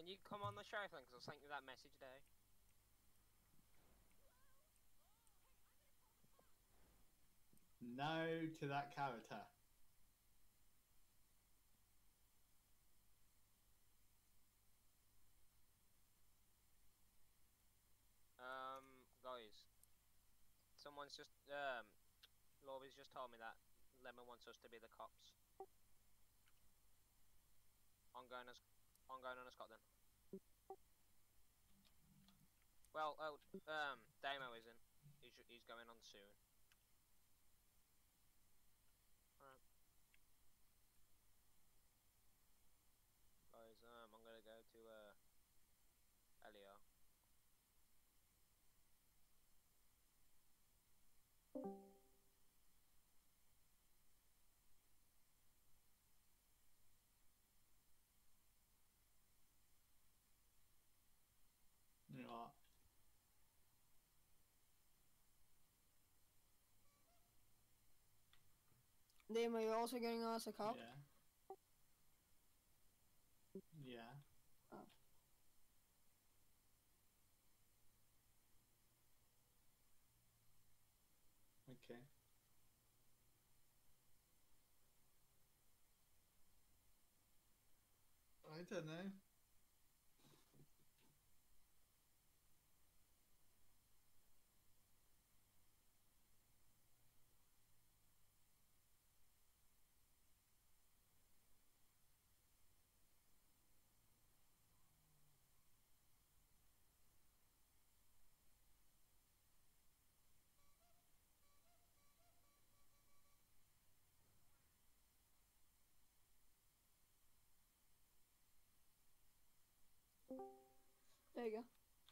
Can you come on the show then? Because I sent you that message there. No to that character. Guys, someone's just Lobby's just told me that Lemon wants us to be the cops. I'm going on a Scott then. Well, Damo isn't. He's going on soon. Alright. Guys, I'm gonna go to Elio. You know what? Dame, are you also getting us a cop? Yeah. Yeah. Oh. Okay. I don't know. There you go.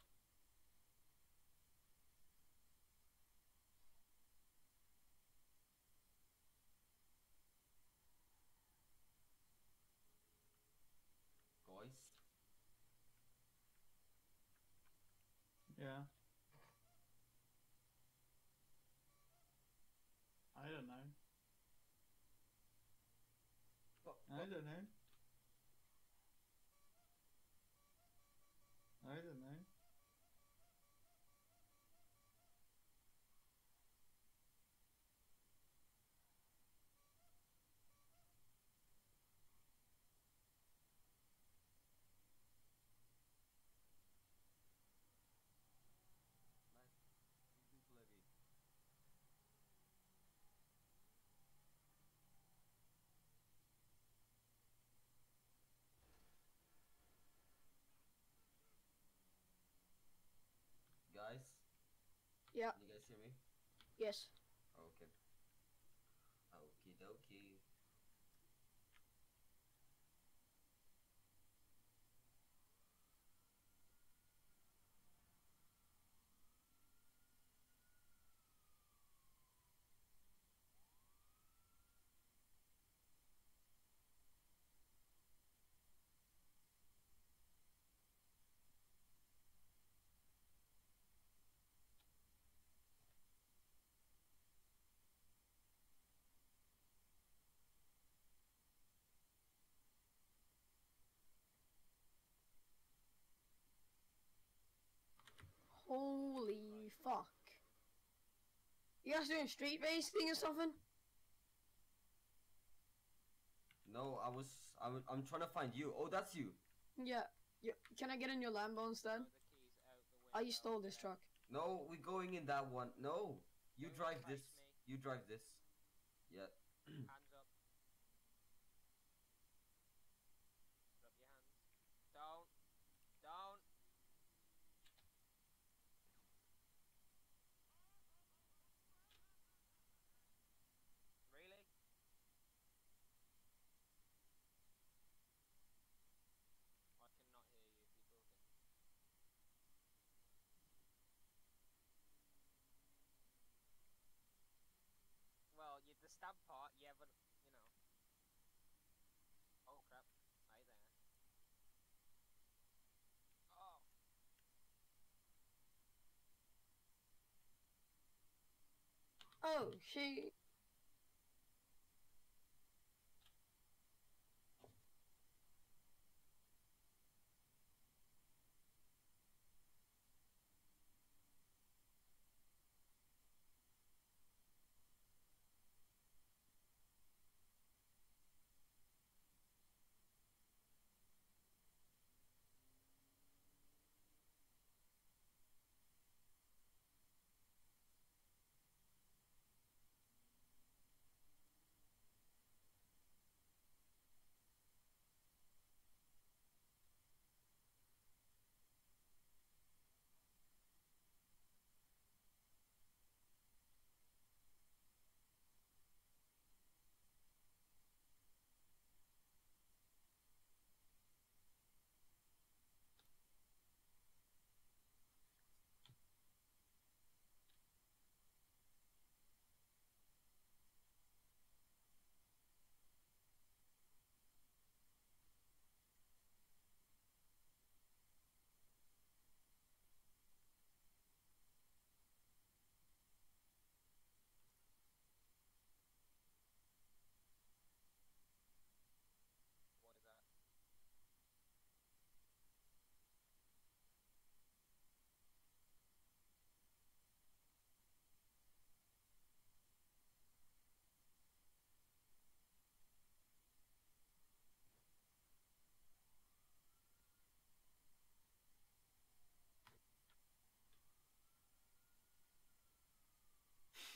Guys. Yeah. I don't know. I don't know. I don't know. Bloody. Guys? Yeah. Can you guys hear me? Yes. Okay. Okie dokie. Holy fuck. You guys doing street racing or something? No, I'm trying to find you. Oh, that's you. Yeah. Can I get in your Lambo instead? Throw the keys out the window. Oh, you stole this truck. No, we're going in that one. No. You Don't drive chase this. me. You drive this. Yeah. Hands up. Put up your hands. Don't. Really? I cannot hear you if you're talking. Well, the stab part, yeah, but, you know. Oh, crap. Hey there. Oh. Oh, she...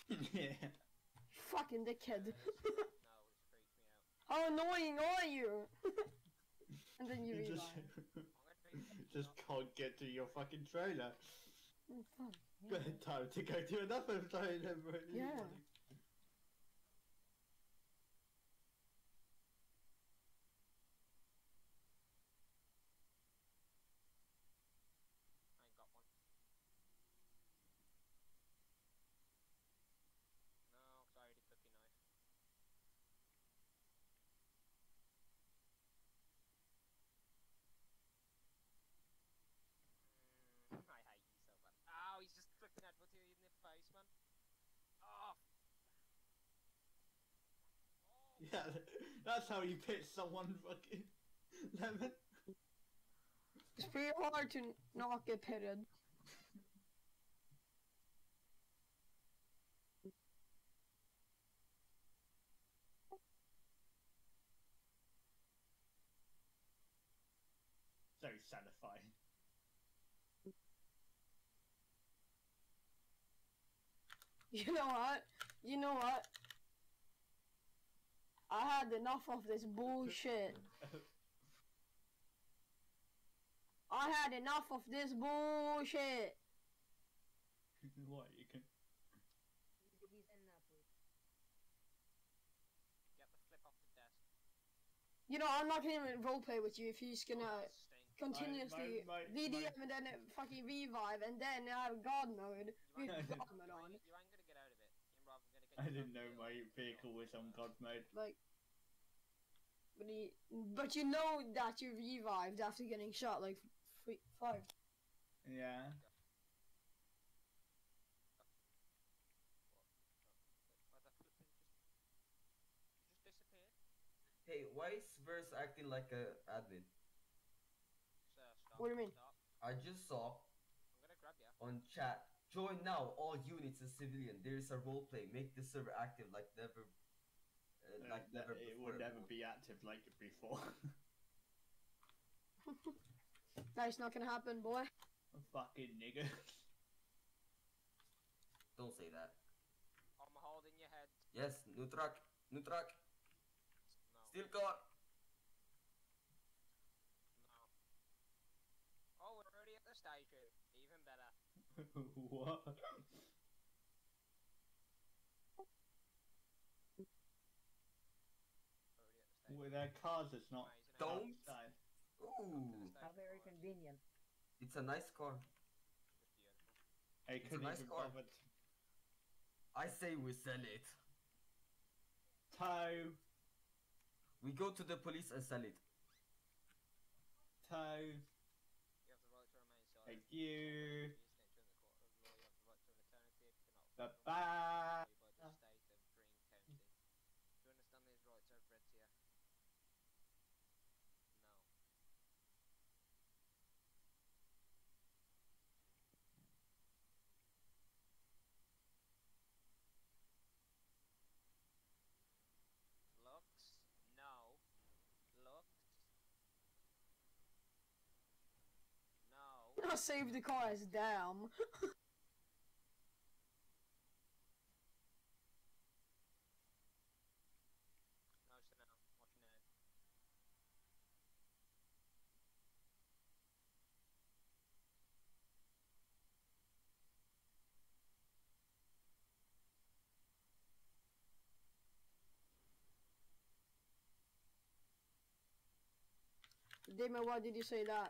Yeah. Fucking dickhead. No, it's freaked me out. How annoying are you? And then you You realize. just can't get to your fucking trailer. Oh, fuck. But time to go to another trailer, bro. Yeah. I ain't got one. No, 'cause I already took your knife. I hate you so bad. Ow, he's just flicking that butt you in the face, man. Oh. Yeah, that's how you pitch someone fucking lemon. It's pretty hard to not get pitted. So satisfying. You know what? You know what? I had enough of this bullshit. I had enough of this bullshit. What, you can... Get the flip off the desk. You know, I'm not gonna even roleplay with you if you're just gonna Oh, stink. continuously VDM and then fucking revive and then have God mode with God mode on. You ain't gonna get out of it. You're rather gonna get I your didn't know killed. my vehicle was on God mode. Like, but you know that you revived after getting shot like 5. Yeah. What the flipping just disappeared. Hey, why is Verse acting like a admin? Stop. What do you mean? Stop. I just saw I'm gonna grab ya. on chat, join now, all units and civilian. There is a roleplay. Make the server active like never It would never be active like before. That's not gonna happen, boy. Fucking nigga. Don't say that. I'm holding your head. Yes, new truck. No. Still car. No. Oh, we're already at the station. Even better. What? Already at the station. With their cars, it's not. Amazing. Don't. outside. Ooh, How very convenient. it's a nice car. Just beautiful. I It's a couldn't nice even car. bother. I say we sell it. Tow. We go to the police and sell it. Tow. You have the right to remain silent. Thank you. You have the right to an alternative. Bye Cannot bye. by the state of Green County. Do you understand these rights I've read to you? No. Looks? No. Looks? No. I saved the car as damn. No, so now. Watch your name. Damon, why did you say that?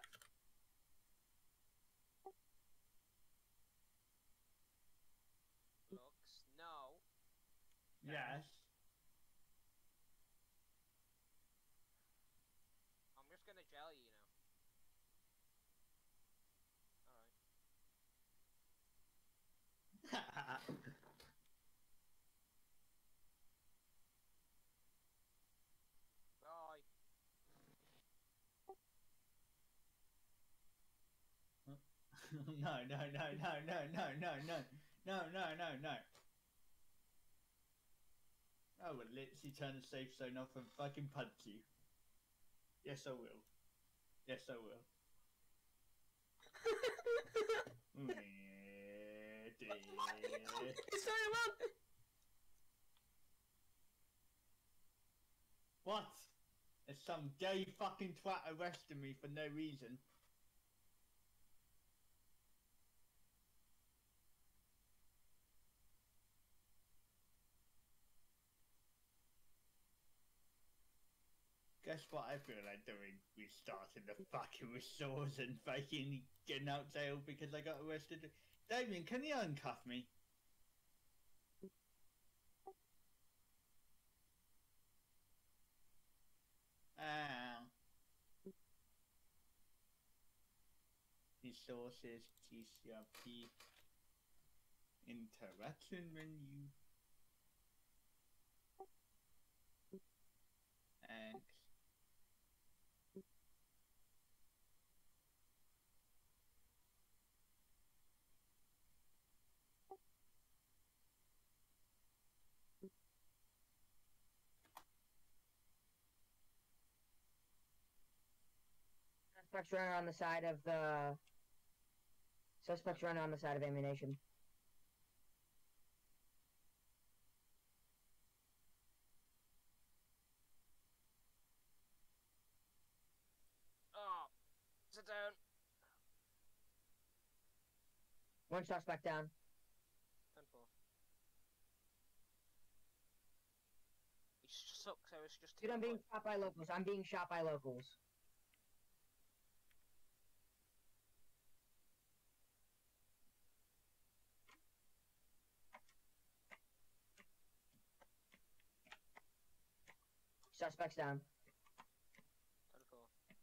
Looks? No. Yes. I'm just gonna jail you, you know. Alright. Bye. No. I will literally turn the safe zone off and fucking punch you. Yes, I will. Yes, I will. Sorry, man. What? There's some gay fucking twat arresting me for no reason. Guess what I feel like doing? Restarting the fucking resource and fucking getting out jail because I got arrested. Damien, can you uncuff me? Resources, GCRP, interaction menu, X. Suspects running on the side of the... Suspects running on the side of ammunition. Oh, sit down. One suspect down. 10-4. He sucks, I was just... Dude, I'm being shot by locals. I'm being shot by locals. Suspects down. 10-4.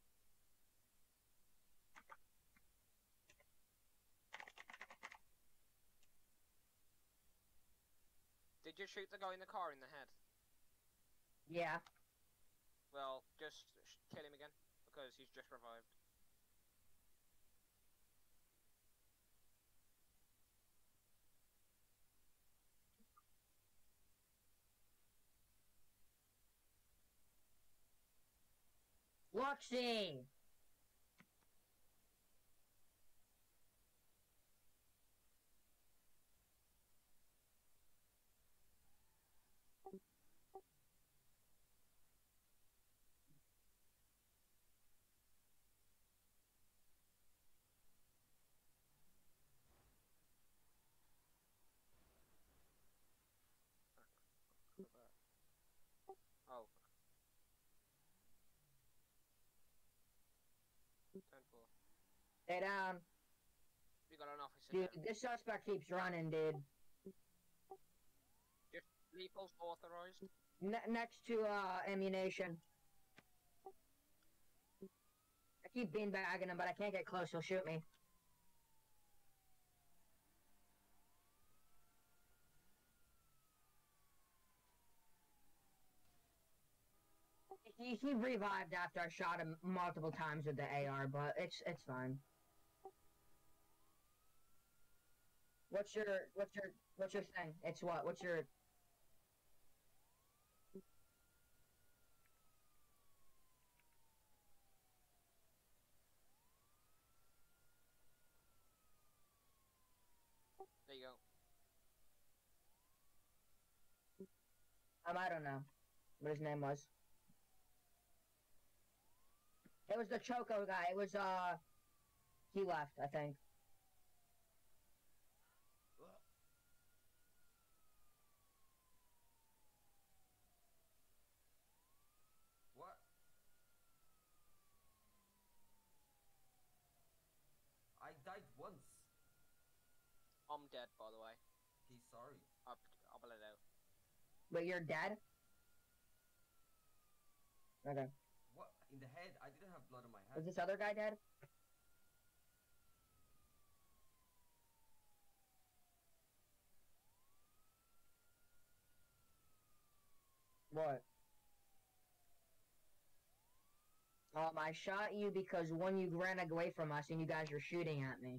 Did you shoot the guy in the car in the head? Yeah. Well, just kill him again, because he's just revived. Luxie! Oh. 10-4. Stay down. We got an officer Dude, here. this suspect keeps running, dude. Just legals authorized. Next to, ammunition. I keep beanbagging him, but I can't get close. He'll shoot me. He revived after I shot him multiple times with the AR, but it's fine. What's your thing? It's what? What's your... There you go. I don't know what his name was. It was the Choco guy. It was, he left, I think. What? I died once. I'm dead, by the way. Okay, sorry. I'll bled out. But you're dead? Okay. What? In the head? I didn't have blood on my Was head. this other guy dead? What? I shot you because one, you ran away from us and you guys were shooting at me.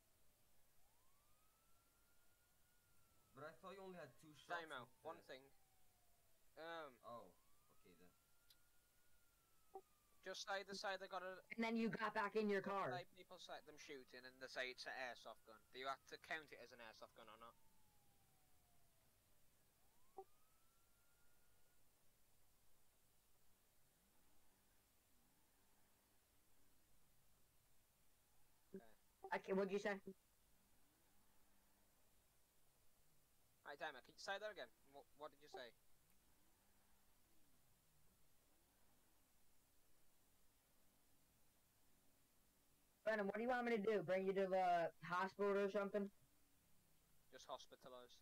But I thought you only had 2 shots. Time out. with One the- thing. Oh, okay then. Just say they say they got a... And then you got back in your car. Say people say them shooting and they say it's an airsoft gun. Do you have to count it as an airsoft gun or not? What'd you say? Alright, Timer, can you say that again? What did you say? Venom, what do you want me to do? Bring you to the hospital or something? Just hospitalised.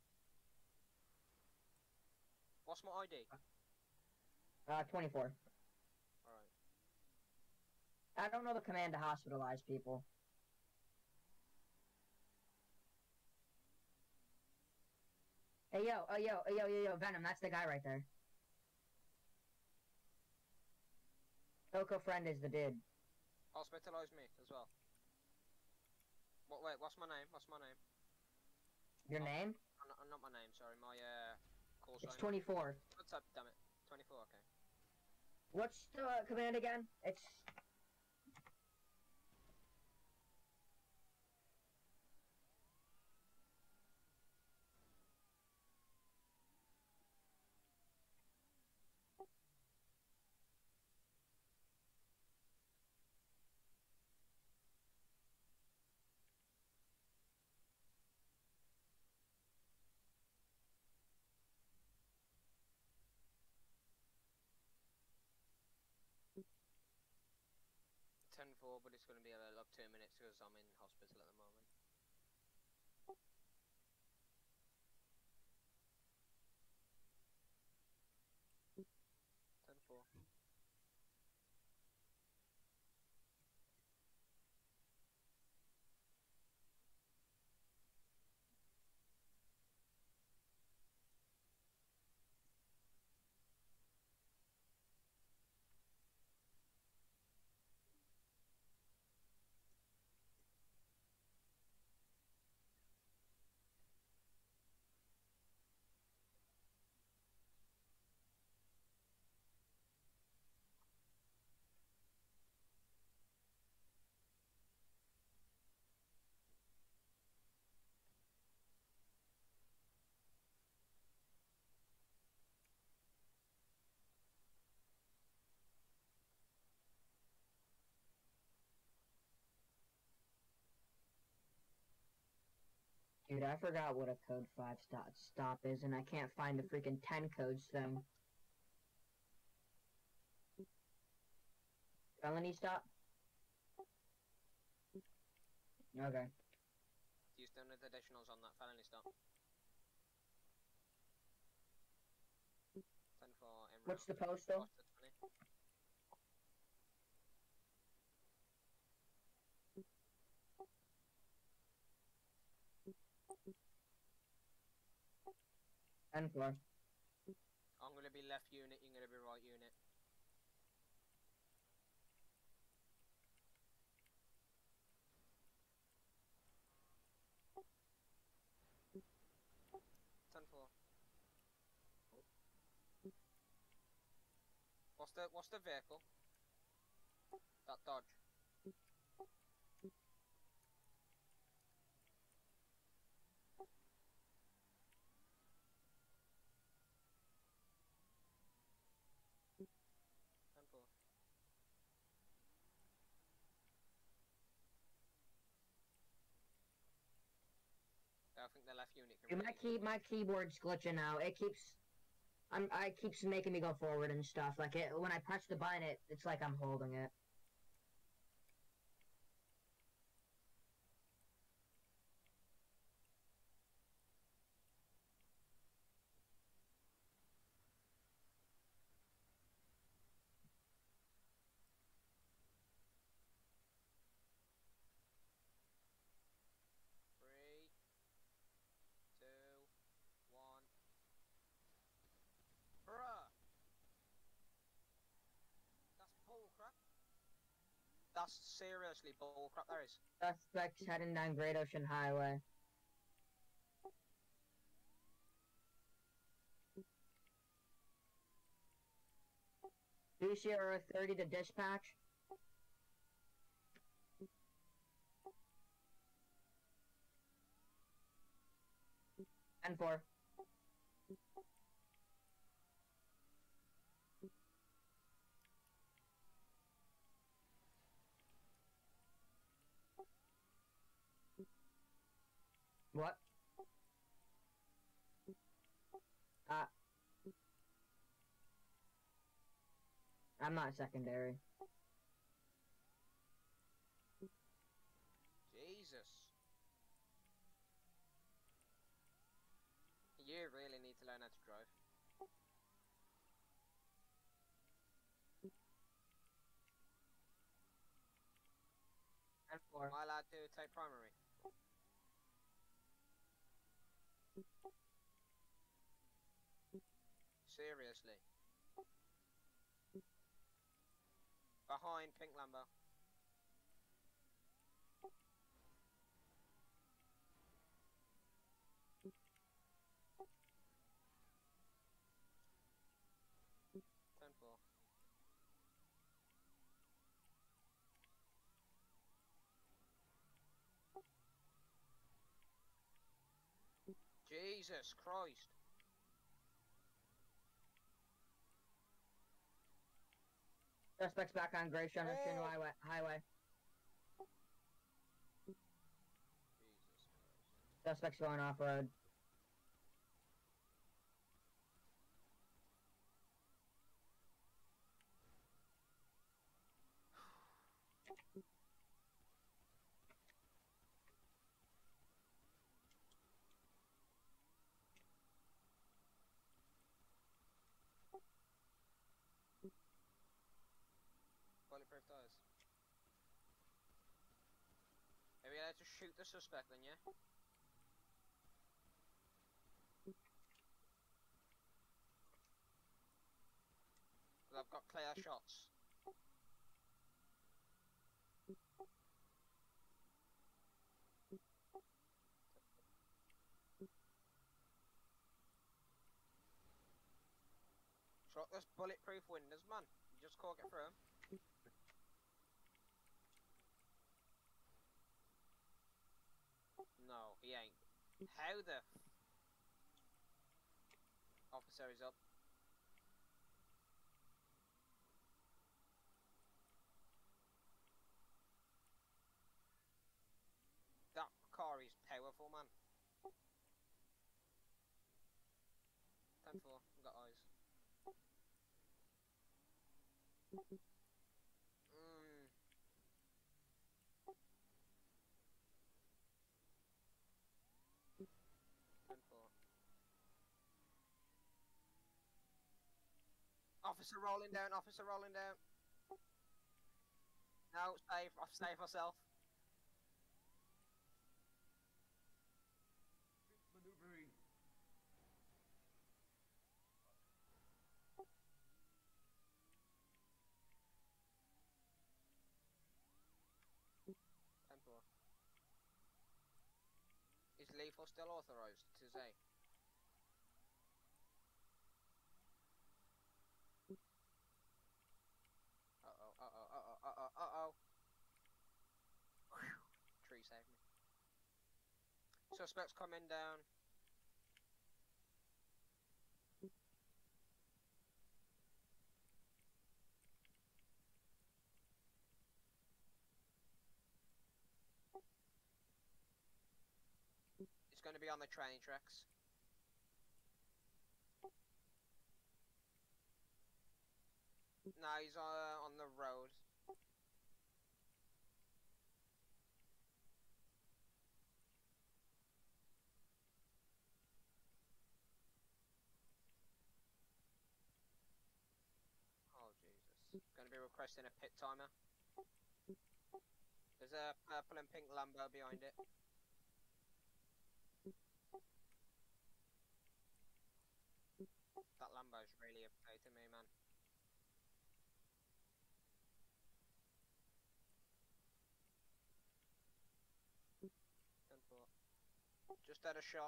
What's my ID? 24. Alright. I don't know the command to hospitalize people. Hey yo, Venom, that's the guy right there. Coco Friend is the dude. Hospitalise me as well. Wait, what's my name? What's my name? Your name? Not my name, sorry, my call sign. It's 24. What's up, damn it? 24, okay. What's the command again? It's... Ten-4, but it's going to be like 2 minutes because I'm in hospital at the moment. Ten-4. Dude, I forgot what a code 5 stop is, and I can't find the freaking 10 codes thing. Felony stop? Okay. Use the additionals on that felony stop. 10-4, in What's the postal? What's the 20? And floor. I'm going to be left unit, you're going to be right unit. What's the vehicle? That Dodge. I think the left unit can Dude, my keyboard's glitching out. It keeps making me go forward and stuff. Like when I press the button, it's like I'm holding it. Three, two, one. Bruh! That's bull crap. That's seriously bull crap, there is. Suspects heading down Great Ocean Highway. GCRP to dispatch. And 4. What? I'm not secondary. Jesus. You really need to learn how to drive. And 4. Am I allowed to take primary? Seriously. Behind Pink Lambo. Ten four. Jesus Christ. Suspects back on Great Shinway Highway. Jesus Christ. Suspects going off road. Bulletproof tires. Are we allowed to shoot the suspect then, yeah? Well, I've got clear shots. Shot this bulletproof windows, man. You just can't get through 'em. No, he ain't. How the officer is up? That car is powerful, man. 10-4, got eyes. Mm. Officer rolling down, officer rolling down. No, I've saved myself. Maneuvering. Is lethal still authorized to say? Uh-oh. Tree saved me. Suspects coming down. It's going to be on the train tracks. No, he's on the road. Oh, Jesus. Going to be requesting a pit timer. There's a purple and pink Lambo behind it. That Lambo's really updating me, man. Just had a shot.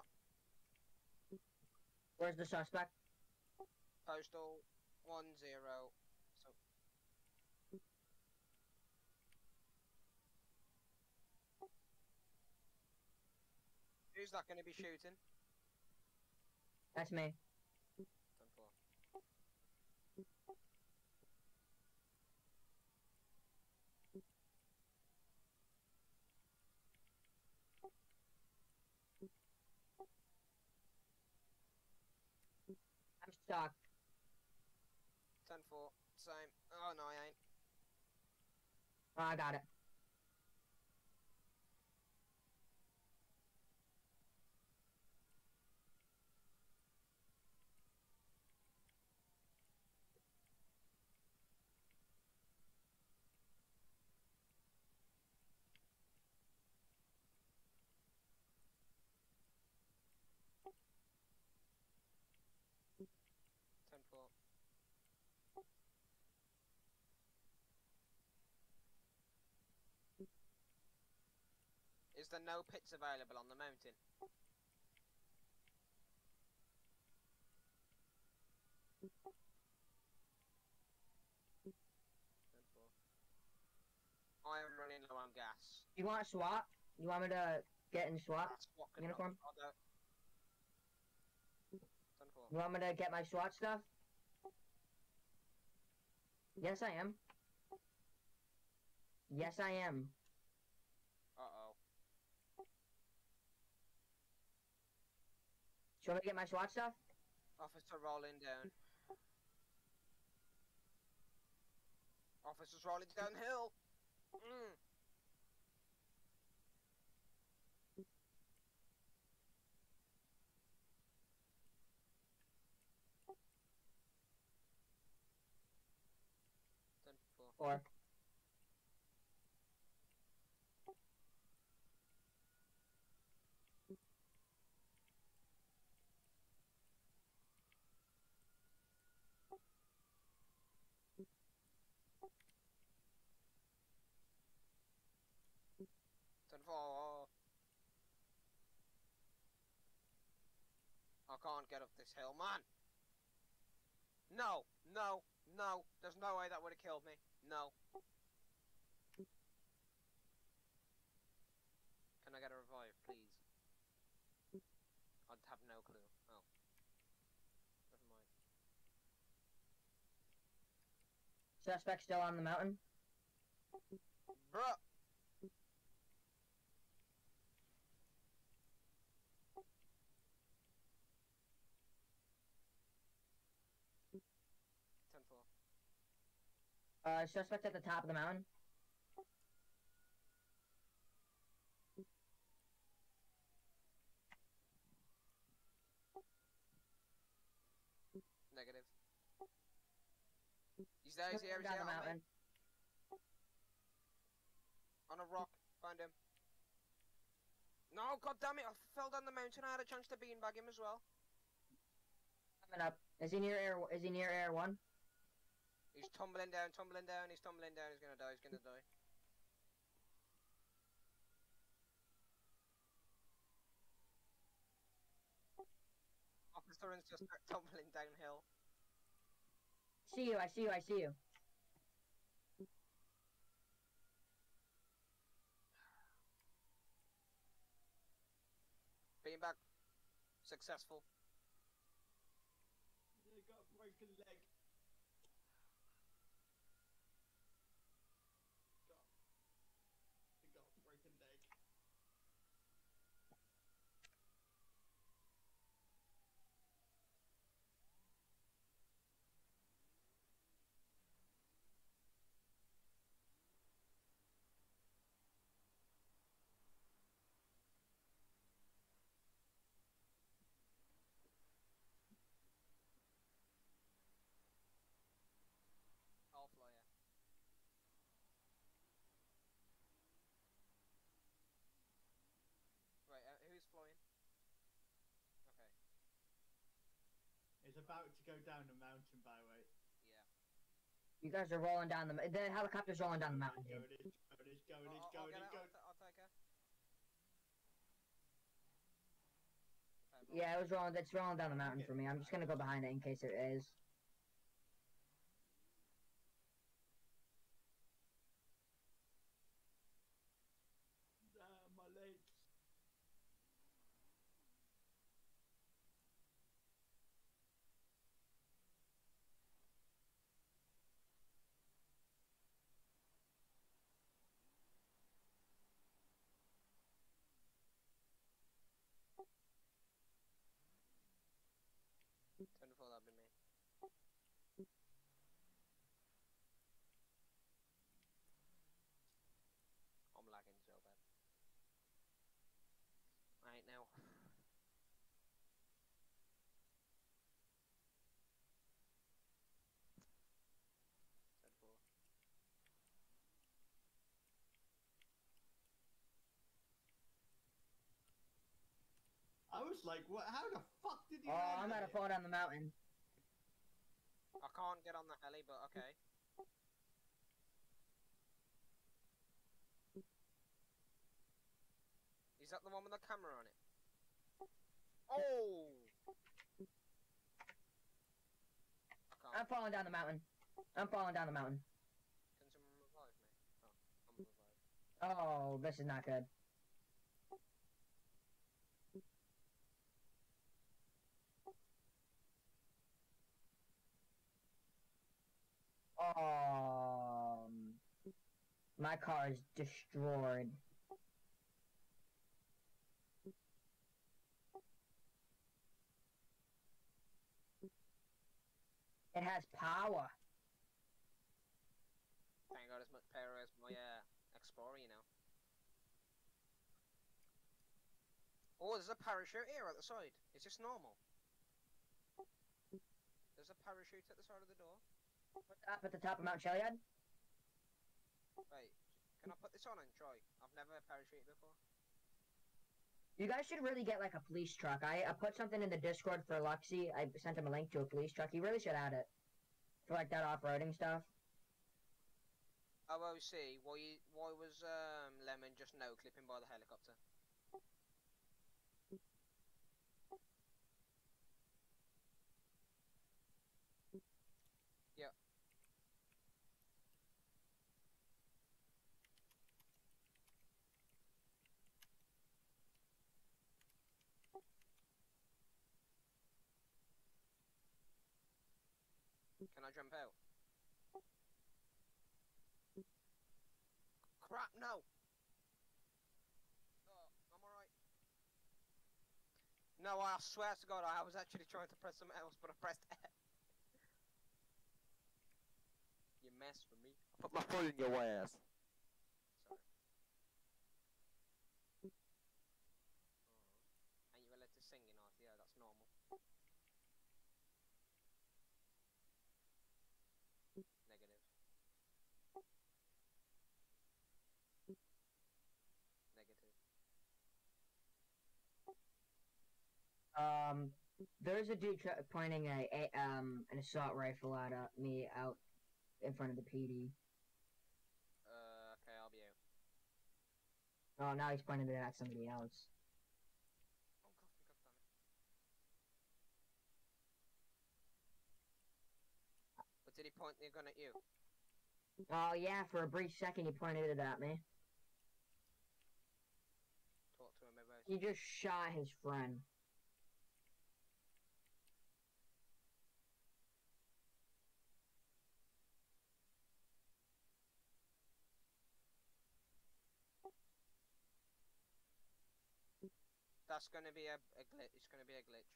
Where's the suspect? Postal 10. So who's that going to be shooting? That's me. 10-4. Stock. 10-4. Same. Oh, no, I ain't. Oh, I got it. Ten four. Is there no pits available on the mountain? I am running low on gas. You want a SWAT? You want me to get in SWAT That's what could uniform? I'll go. 10-4. You want me to get my SWAT stuff? Yes, I am. Yes, I am. Uh-oh. Do you want me to get my SWAT stuff? Officer rolling down. Officer's rolling downhill. Mm. Or 10-4. I can't get up this hill, man. No, no, no. There's no way that would have killed me. No. Can I get a revive, please? I'd have no clue. Oh. Never mind. suspect still on the mountain? Bruh! Suspect at the top of the mountain. Negative. He's there, he's here, he's Down here. the mountain. On a rock. Find him. No, god damn it, I fell down the mountain. I had a chance to beanbag him as well. Coming up. Is he near air? Is he near air one? He's tumbling down, tumbling down, he's tumbling down, he's gonna die, he's gonna die. Officer is just tumbling downhill. See you. I see you. I see you. Beanbag. Successful. You got a broken leg. You got a broken leg. I'll fly ya. Right, who's flying? Okay. It's about to go down the mountain, by the way. Yeah. You guys are rolling down the helicopter's rolling down the mountain, Go, dude. it's going, it's going, it's I'll going, get it's it, going. I'll take her. Okay, Yeah, it's rolling down the mountain for me. I'm just gonna go behind it in case it is. Ah, my legs. That'd be me. was like, what? How the fuck did you? Oh, land I'm about to there? fall down the mountain. I can't get on the heli, but okay. Is that the one with the camera on it? Oh! I I'm can't. falling down the mountain. I'm falling down the mountain. Can someone revive me? Oh, I'm revived. Oh, this is not good. My car is destroyed. It has power. Ain't got as much power as my Explorer, you know. Oh, there's a parachute here at the side. Is this normal? There's a parachute at the side of the door. Up at the top of Mount Chiliad. Wait, can I put this on and try? I've never parachuted before. You guys should really get like a police truck. I put something in the Discord for Luxy. I sent him a link to a police truck. He really should add it. For like that off-roading stuff. Oh, I see. Why was Lemon just no-clipping by the helicopter? Yeah. Can I jump out? Crap, no! Oh, I'm alright. No, I swear to God, I was actually trying to press something else, but I pressed F. You messed with me. I put my foot in your ass. Sorry. Oh. And you were let to sing in art, yeah, that's normal. Negative. Negative. There's a dude pointing an assault rifle at me out in front of the PD. Okay, I'll be out. Oh, now he's pointing it at somebody else. Oh, God damn it. But did he point the gun at you? Oh yeah, for a brief second he pointed it at me. Talk to him about it. He just shot his friend. That's gonna be a glitch. It's gonna be a glitch.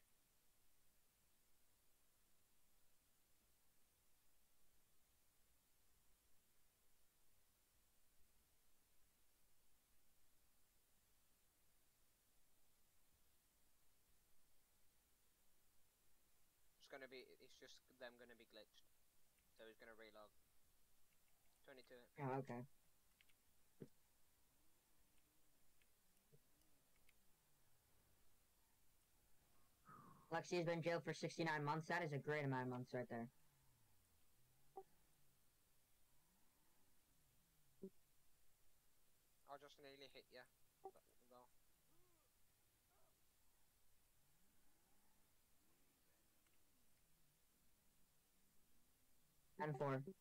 It's just them gonna be glitched. So he's gonna relog. 22. Oh, okay. Lexi has been in jail for 69 months. That is a great amount of months right there. I just nearly hit you. Go. And 4. I'm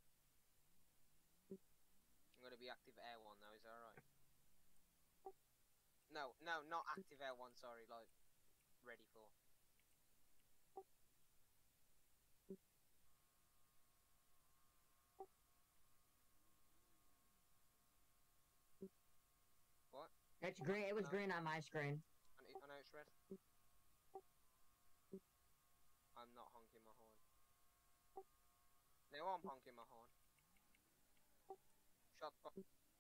gonna be active air 1 now, is that alright? No, not active air 1, sorry, like, ready for. What? It's green. It was green on my screen. I know it's red. I'm not honking my horn. Now I'm honking my horn. Shut up.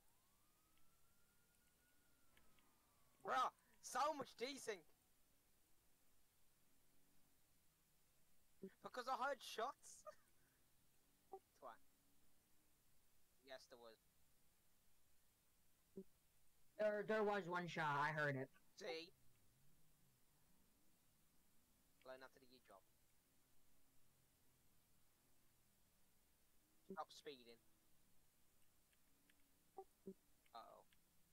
Bruh, so much desync. Because I heard shots. Twat. Yes, there was. There was one shot. I heard it. See? Stop speeding. Uh-oh.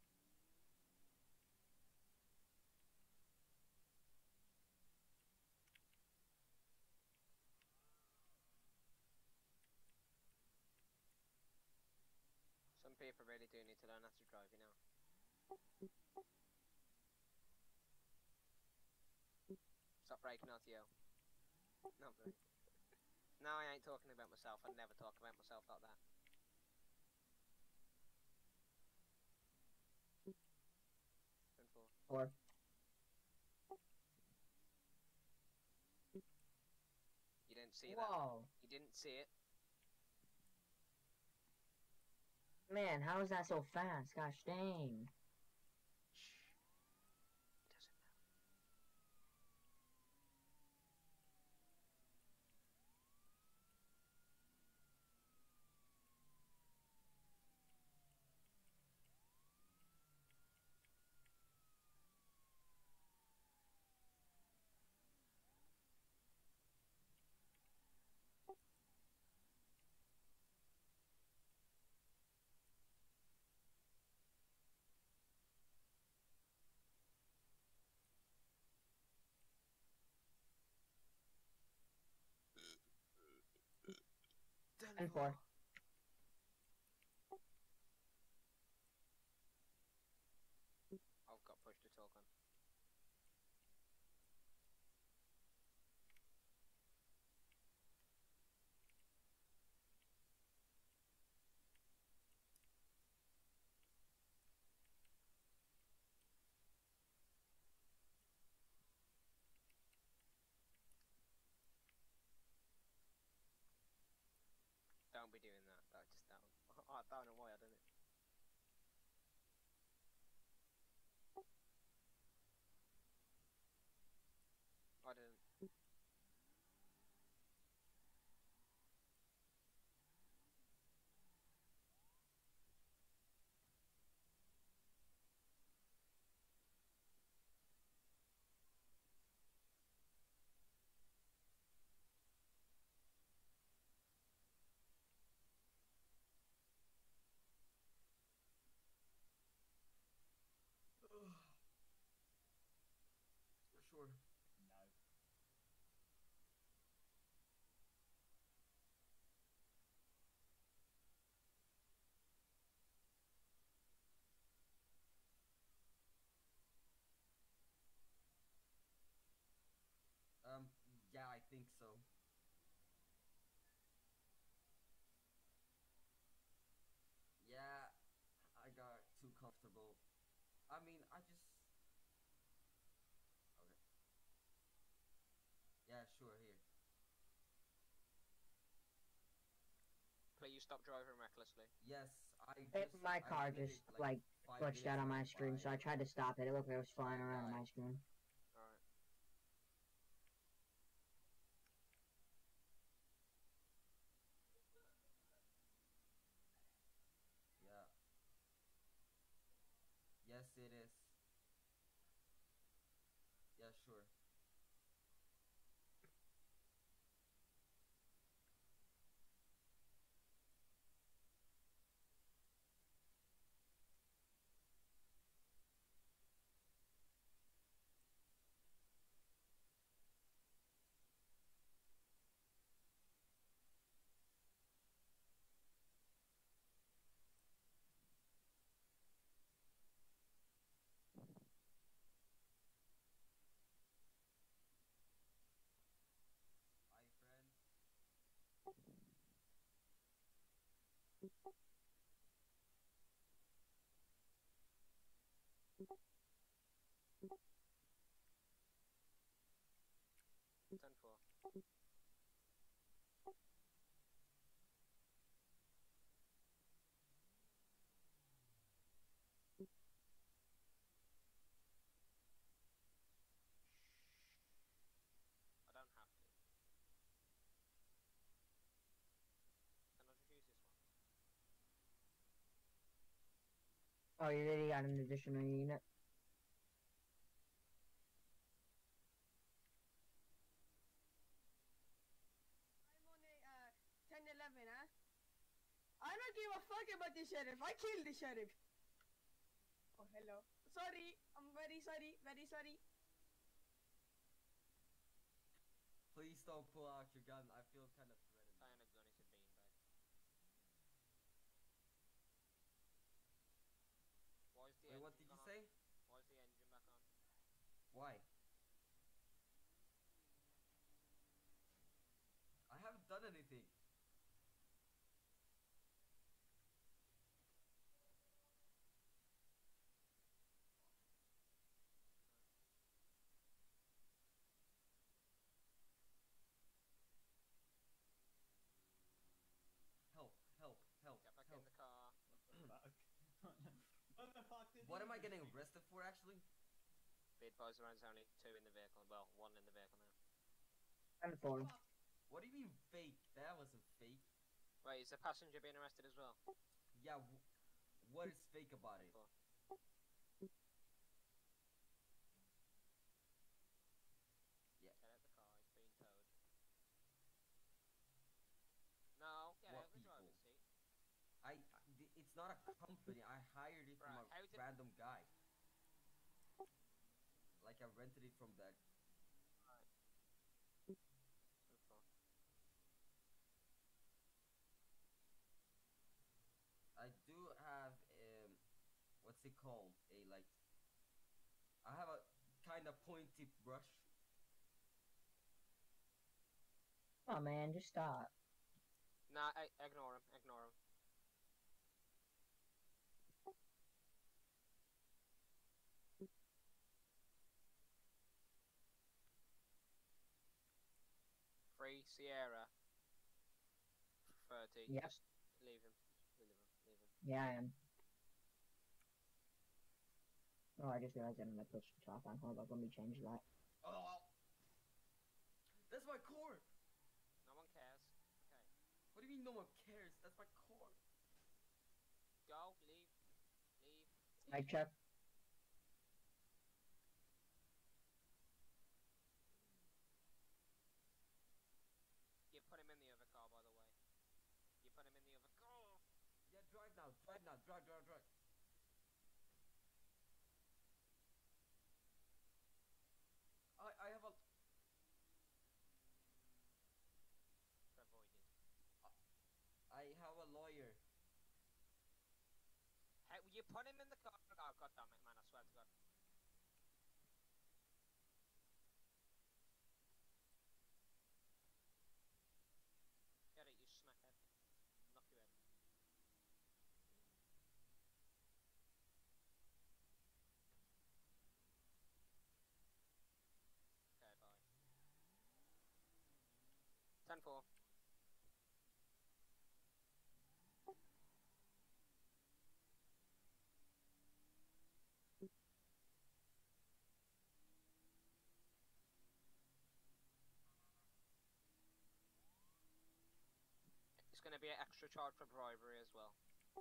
Some people really do need to learn how to drive, you know. Stop breaking RTO. No, I'm joking. No, I ain't talking about myself. I'd never talk about myself like that. And four. Or You didn't see that. whoa, You didn't see it. man, how is that so fast? Gosh dang. Shh. He doesn't know. And four. I've got push to talk on. Don't be doing that. That just don't. I don't know why I done it. I didn't. Sure. No. Yeah, I think so. Yeah, I got too comfortable. I mean, I just... Okay. Yeah, sure, here. Please stop driving recklessly. Yes, I My car admitted, just like 5 glitched minutes out on my went screen, so by. I tried to stop it. It looked like it was flying around on my screen. Alright. Yeah. Yes, it is. Yeah, sure. Hi, friend. 10-4. I don't have to. Can I just use this one? Oh, you already got an additional unit? I'm on a 10-11, huh? don't give a fuck about the sheriff. I killed the sheriff. Oh, hello. Sorry. I'm very sorry. Very sorry. Please don't pull out your gun. I feel kind of threatened. Kind of gun is a beanbag. Why is the Wait, engine what did you gone say? on? Why is the engine back on? Why? I haven't done anything. Help, help, help, Get back help. in the car. Fuck. What the fuck did What you am I just getting do? arrested for actually? Be advised, there's only 2 in the vehicle. Well, 1 in the vehicle now. I'm full. What do you mean fake? That wasn't fake. Wait, is the passenger being arrested as well? Yeah, what is fake about it? Four. Yeah. Get out the car, it's being towed. No, get What out the people? driver's seat. It's not a company. I hired it from Right, how a did- random guy. Like I rented it from that. Good for. I do have what's it called? I have a kind of pointy brush. Oh man, just stop. Nah, ignore him, ignore him. Free Sierra 30. Yep. Just leave him. Leave him. Leave him. Yeah, I am. Oh, I just realized I'm gonna push the top on. Hold up, let me change that. Oh, that's my core. No one cares. Okay. What do you mean no one cares? That's my core. Go, leave. Leave. Mic check. You put him in the other car, by the way. You put him in the other car. Yeah, drive now. Drive now. Drive, drive, drive. I have a. Avoided. I have a lawyer. Hey, you put him in the car. Oh, god damn it, man, I swear to god. Get it, you smackhead. Knock your head. Okay, bye. 10-4. It's going to be an extra charge for bribery as well.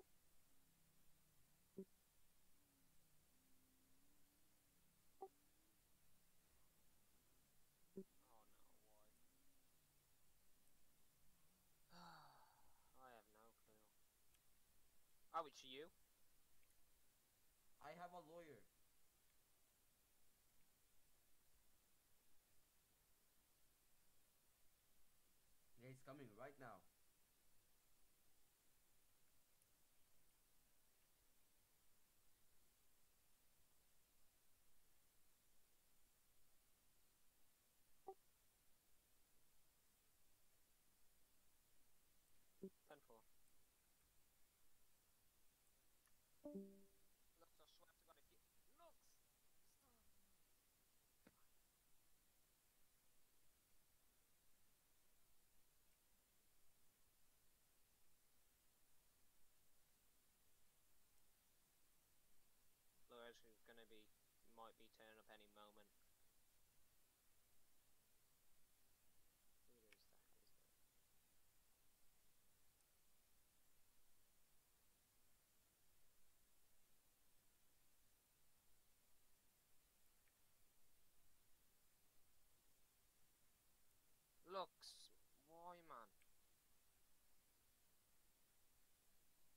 Oh no, why? I have no clue. Oh, it's you? I have a lawyer. Yeah, he's coming right now. Ten four. Looks, I swear to god, if you... Looks! Stop! Lawyers who's gonna be... might be turning up any moment. Who is that? Looks, why, man?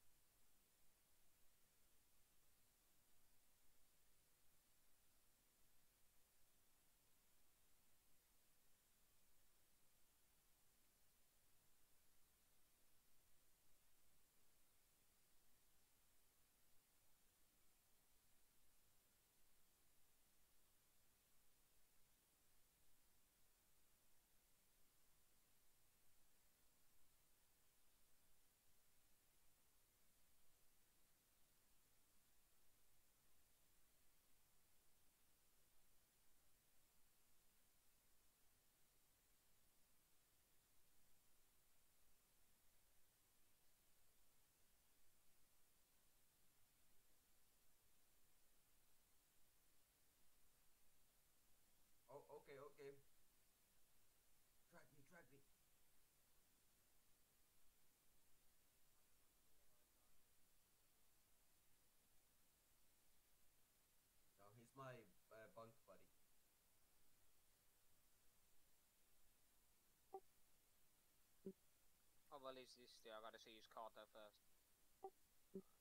hell is this? I gotta see his card though first. What can you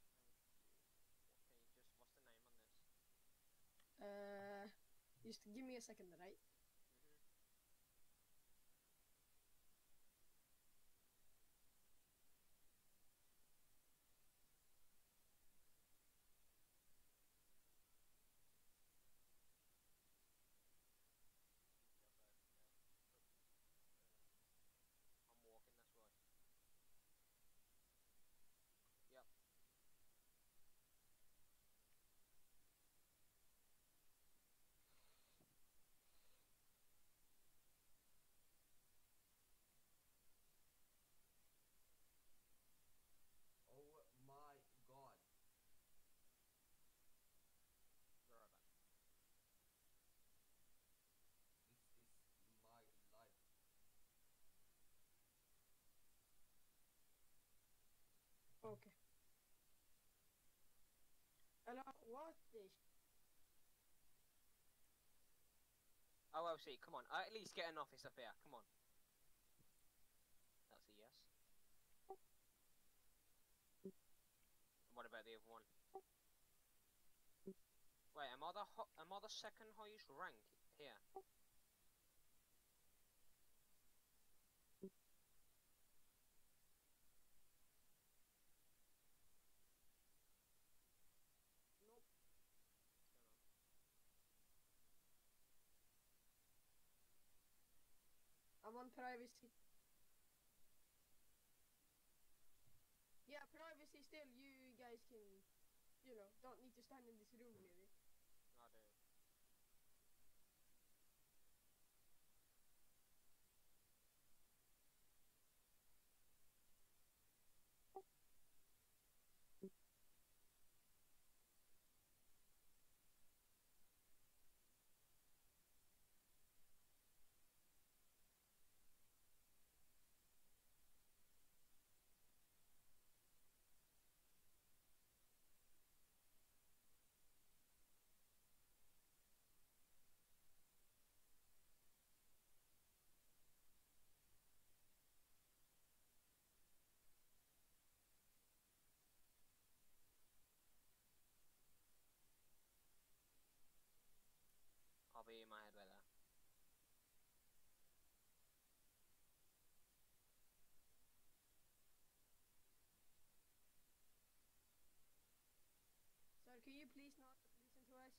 just? What's the name on this? Just give me a second, right? I'm walking this way. Yep. Oh my god. Be right back. This is my life. Okay. Hello, what the? OLC, come on. At least get an office up here. Come on. That's a yes. What about the other one? Wait, am I the second highest rank here? Nope. I'm on privacy. Yeah, privacy still. You guys can, don't need to stand in this room, maybe. I do. I'll be in my head with that. Sir, can you please not listen to us?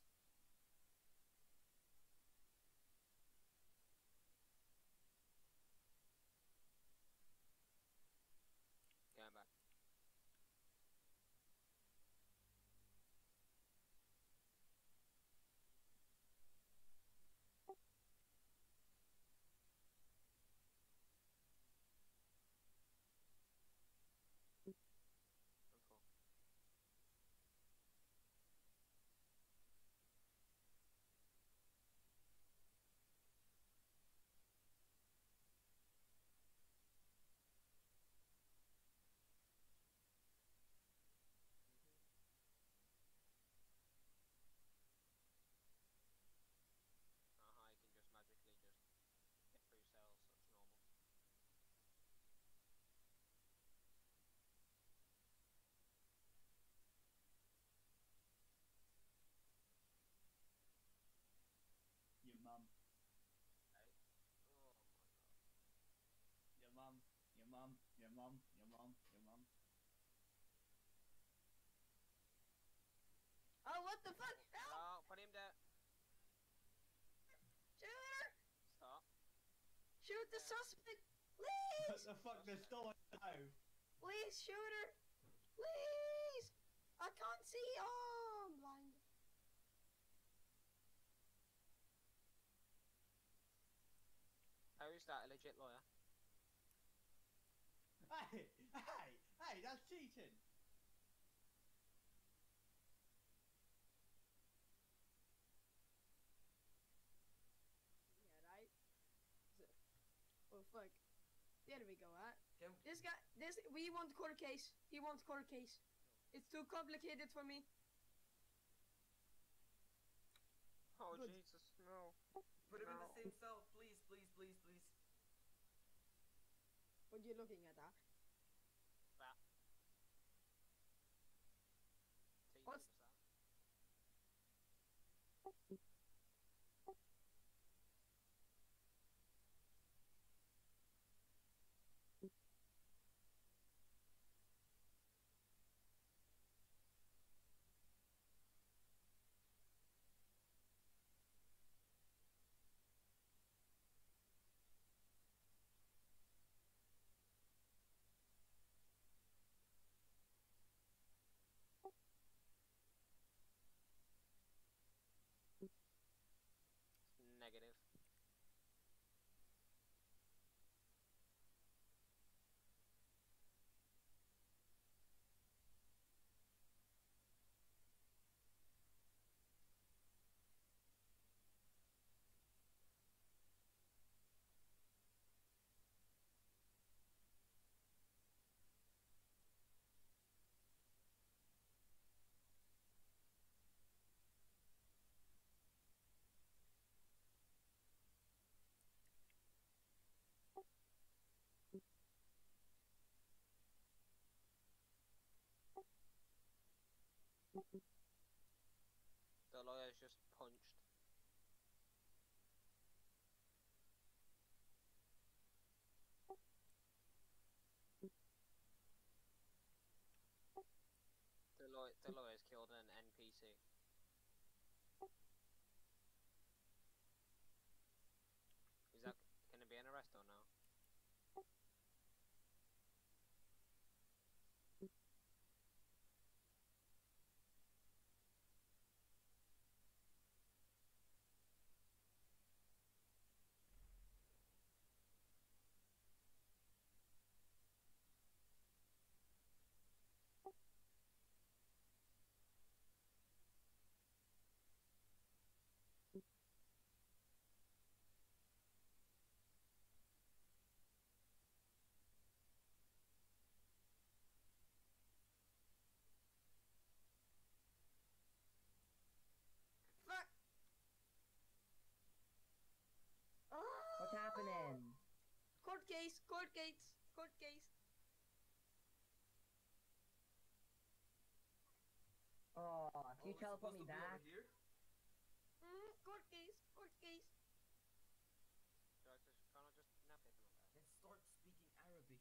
Going back. Info. You can just magically just get through cells. That's normal. Your mum. Hey. Oh my god. Your mum. Your mum. Your mum. Your mum. Your mum. Oh, what the fuck? Help! Oh, put him there. Shooter! Stop. Shoot the suspect! What Please! the fuck? There's no one now. Please, shooter! Please! I can't see! Oh, I'm blind. How is that a legit lawyer? Hey! Hey! Hey! That's cheating! Yeah, right? Oh, fuck. There we go, Can This guy, we want court case. He wants court case. It's too complicated for me. Oh Good. Jesus, no. put him in the No. same cell, please, please, please, please. What you looking at, What's- that. Negative. The lawyer's just punched. The lawyer's killed an NPC. Is that gonna be an arrest or no? Fuck. What's Ah! happening? Court case, court case, court case. Oh, can you we're teleport supposed me to be over back? here? Court case, court case. Can't I just nap it on that? Let's start speaking Arabic.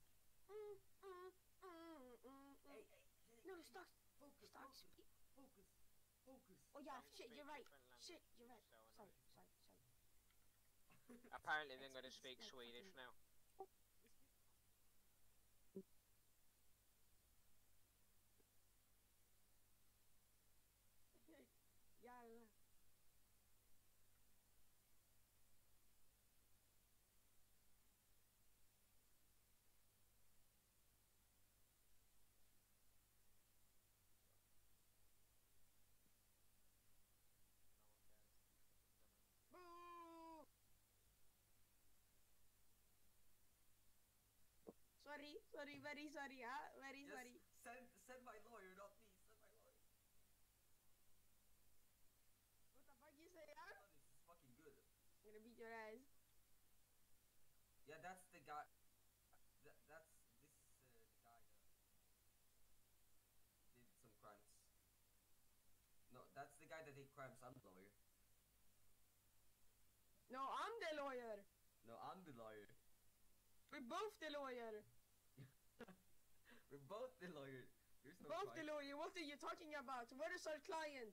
Hey, Hey, no, stop. focus, Stop. focus, focus, focus. Oh yeah, Don't shit, speak you're right. different Shit, languages, you're right. so Sorry, annoying. sorry. Apparently they're Let's gonna speak like Swedish fucking- now. Yeah. Boo! Sorry, very sorry, very Just sorry. send my lawyer, not me. Send my lawyer. What the fuck you say, Oh, this is fucking good. I'm gonna beat your ass. Yeah, that's the guy. That's this is the guy that did some crimes. No, that's the guy that did crimes. I'm the lawyer. No, I'm the lawyer. No, I'm the lawyer. We're both the lawyer. We're both the lawyer. There's no Both the crime. lawyer. What are you talking about? Where is our client?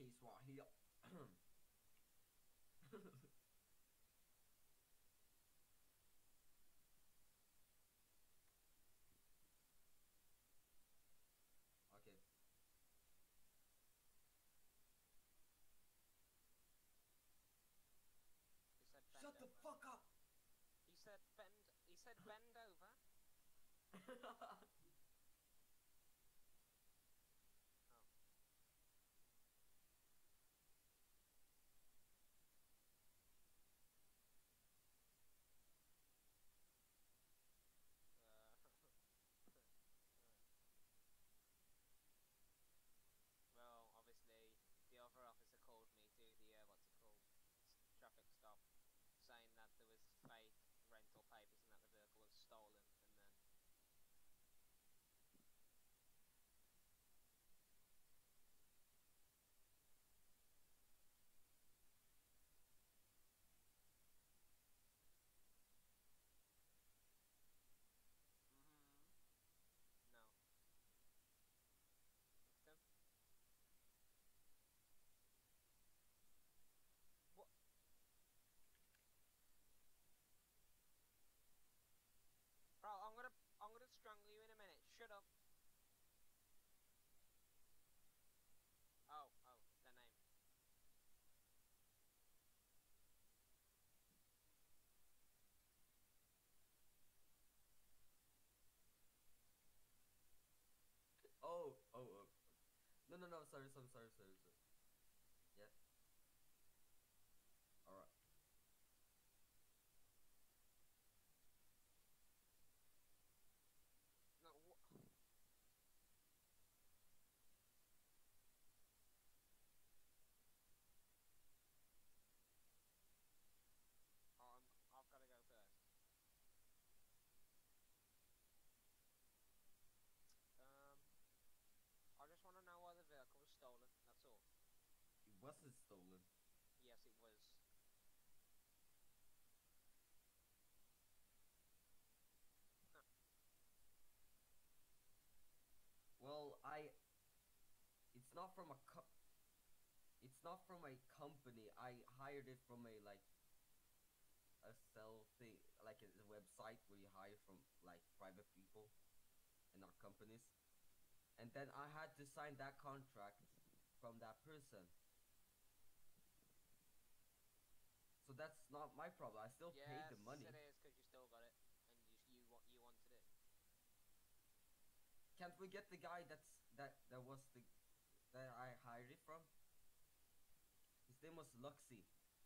case right here. Okay. He said bend Shut the over. fuck up! He said bend. He said bend over. Well, obviously, the other officer called me to the what's it called, traffic stop, saying that there was fake rental papers and that the vehicle was stolen, and then no. Victim? What? Bro, I'm gonna strangle you in a minute. Shut up. Oh, the name. Oh. No, sorry. Yeah. Alright. No, what? Oh, I've gotta go first. Um, I just want to know why the vehicle was stolen. That's all. It wasn't stolen. Yes, it was. Huh. Well, it's not from a it's not from a company. I hired it from a like a sell thing, like a website where you hire from like private people and not companies. And then I had to sign that contract from that person. So that's not my problem. I still paid Yes, the money. it is because you still got it, and you wanted it. Can't we get the guy that was the that I hired it from? His name was Luxy.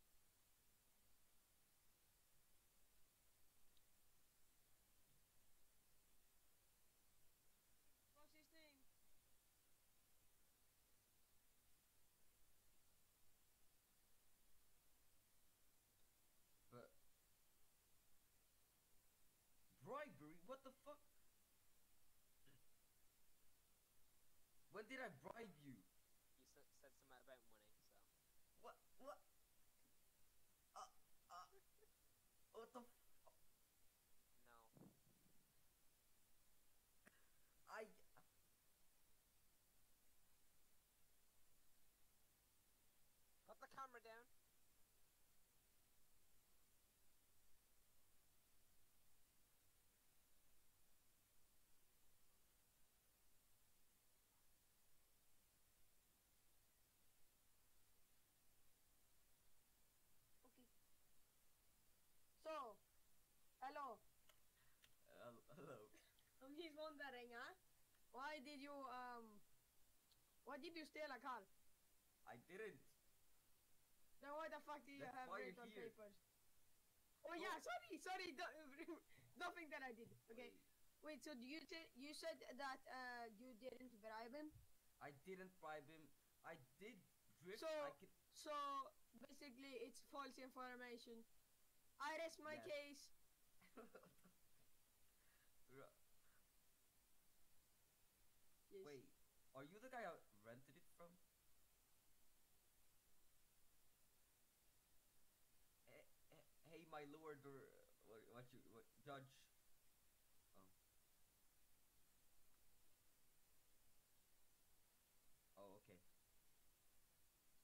What's his name? But bribery? What the fuck? When did I bribe you? You said something about money, so. What? What? What the? No. I. Put the camera down. Okay. So, hello. Hello. He's wondering, huh? Why did you steal a car? I didn't. Then why the fuck do you That's have why you're rental here. papers? Oh yeah, sorry, nothing that I did. Okay, wait. So you said that you didn't bribe him? I didn't bribe him. I did drift. So I can. so basically, it's false information. I rest my Yes. case. Yes. Wait, are you the guy I rented it from? Hey, my lord, or what judge? Oh. Oh, okay.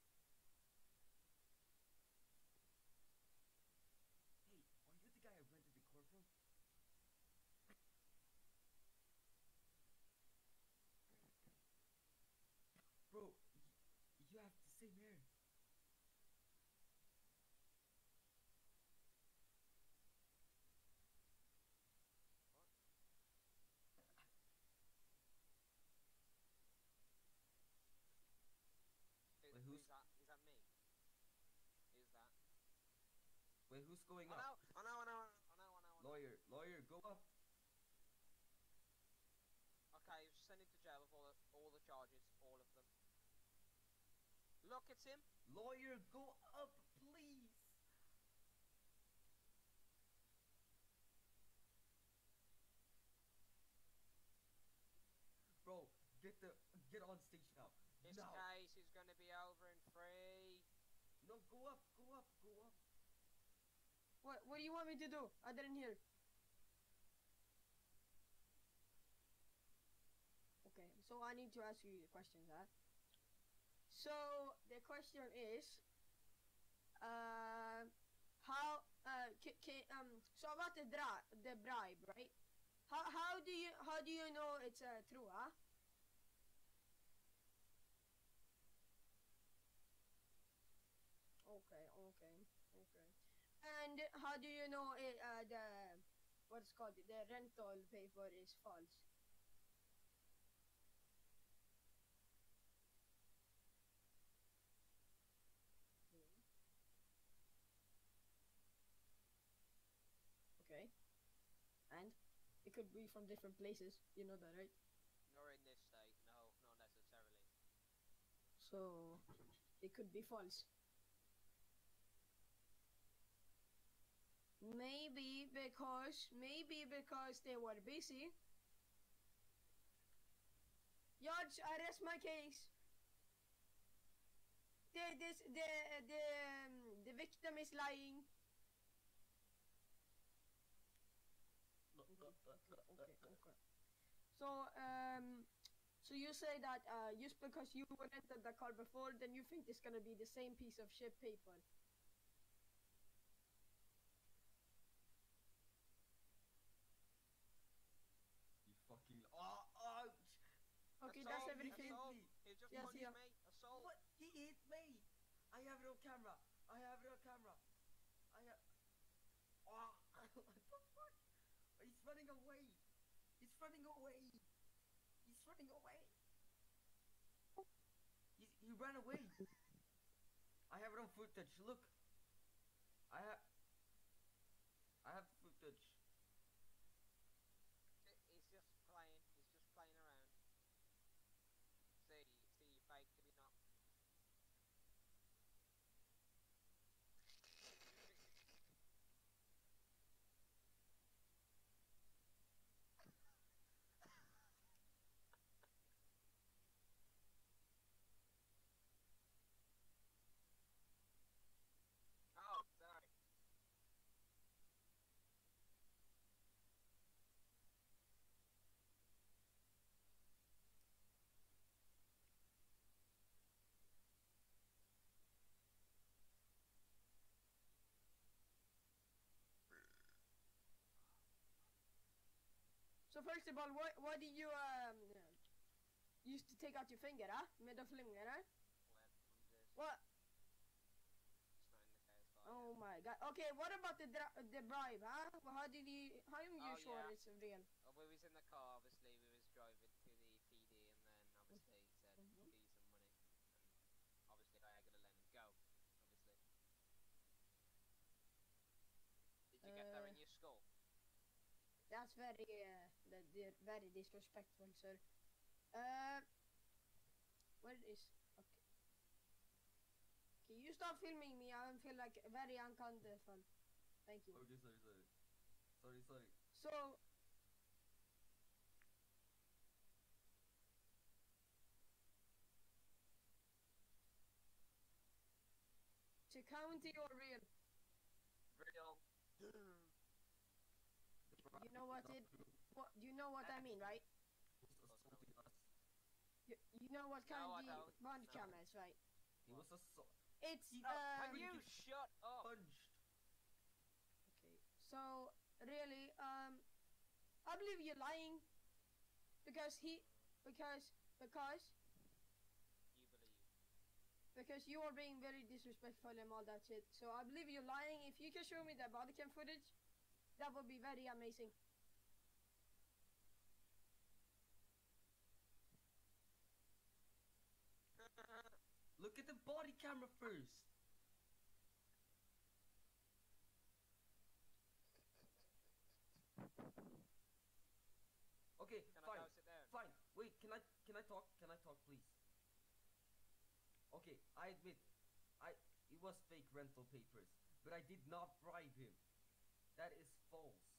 Who's Is that me? Is that? wait? Who's going I up? know. Lawyer, go up. Okay, send him to jail with all the charges, all of them. Look, it's him. Lawyer, go up, please. Bro, get on stage now. This Now. case is gonna be over in 3. No, go up. What do you want me to do? I didn't hear. Okay, so I need to ask you the questions, huh? So the question is, how so about the bribe, right? How do you know it's true, huh? Okay. And how do you know it, the what's called the rental paper is false? Okay. And it could be from different places. You know that, right? Nor in this state, no, not necessarily. So it could be false. Maybe because they were busy. Judge, arrest my case. The victim is lying. Okay. So you say that just because you rented the car before, then you think it's gonna be the same piece of shit paper. You fucking ouch! Okay, Assault, that's everything. Assault. He just Yes, punched yeah. me. Assault. What? He hit me! I have it on camera. I have. Oh, what the fuck? He's running away. He ran away. I have it on footage. Look. I have footage. He's just playing. Around. See, fake to be not. Oh, sorry. So first of all, why did you used to take out your finger, huh? Middle finger, huh? What? Oh my god. Okay, what about the bribe, huh? How are you Oh, sure yeah. it's real? We was in the car, obviously. We was driving to the PD, and then obviously he said, "Give you some money," and obviously I gotta let him go. Obviously. Did you get that in your skull? That's very very disrespectful, sir. Where is? Okay. Okay, you stop filming me. I feel like very uncomfortable. Thank you. Okay, sorry. So. To county or real? Real. You know what you know what I mean, right? You know what kind No, I of don't. bond No. camera is, right? He was assault. It's Can you shut up? Punched. okay. So really, I believe you're lying because You believe. you are being very disrespectful and all that shit. So I believe you're lying. If you can show me the body cam footage, that would be very amazing. Look at the body camera first. Okay, Can fine. I go sit down? Fine. Wait, can I talk? Can I talk, please? Okay, I admit, it was fake rental papers, but I did not bribe him. That is false.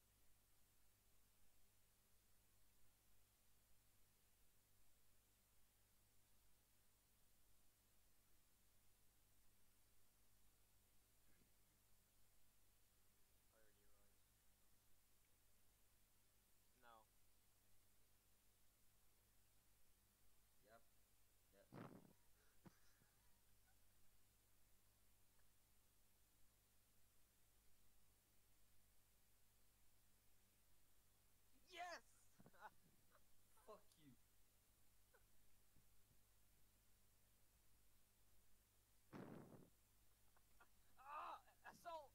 No. Yep. Yes! Fuck you. Assault!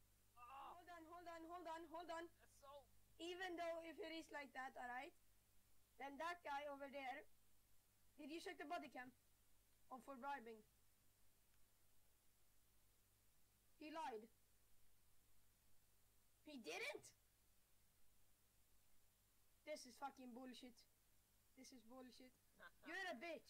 Hold on. Assault! Even though if it is like that, alright? Then that guy over there, did you check the body cam? Or for bribing? He lied. He didn't? This is fucking bullshit. This is bullshit. You're a bitch.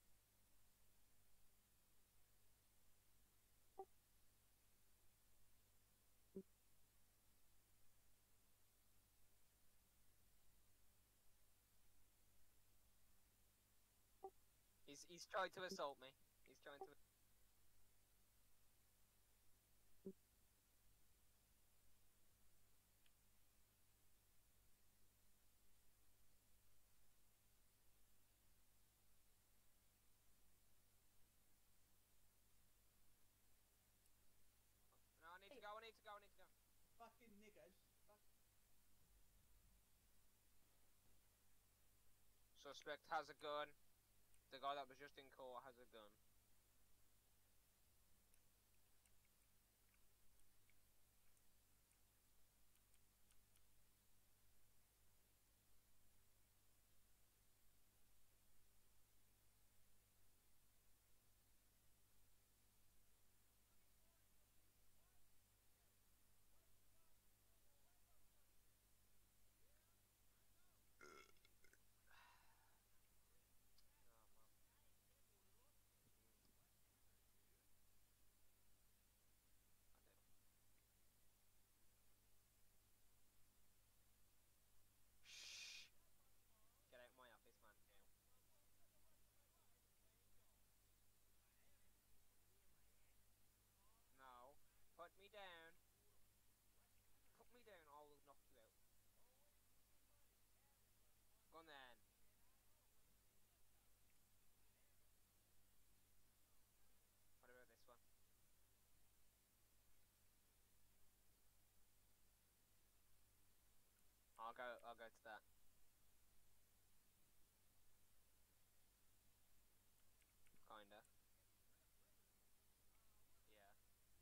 He's trying to assault me. He's trying to. No, I need to go. I need to go. I need to go. Fucking niggas. Suspect has a gun. The guy that was just in court has a gun. Shh. Get out of my office, man. Now. No. Put me down. Put me down, I will knock you out. Go on then. What about this one? I'll go to that. Kinda. Yeah.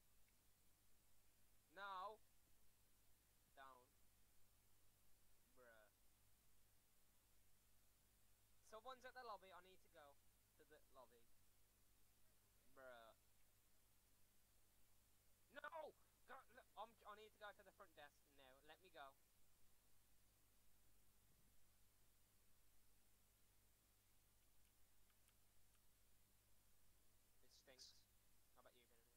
No. Down. Bruh. Someone's at the lobby. I need to go to the lobby. Bruh. No! Go, look, I need to go to the front desk now. Let me go. It stinks. How about you, Benedict?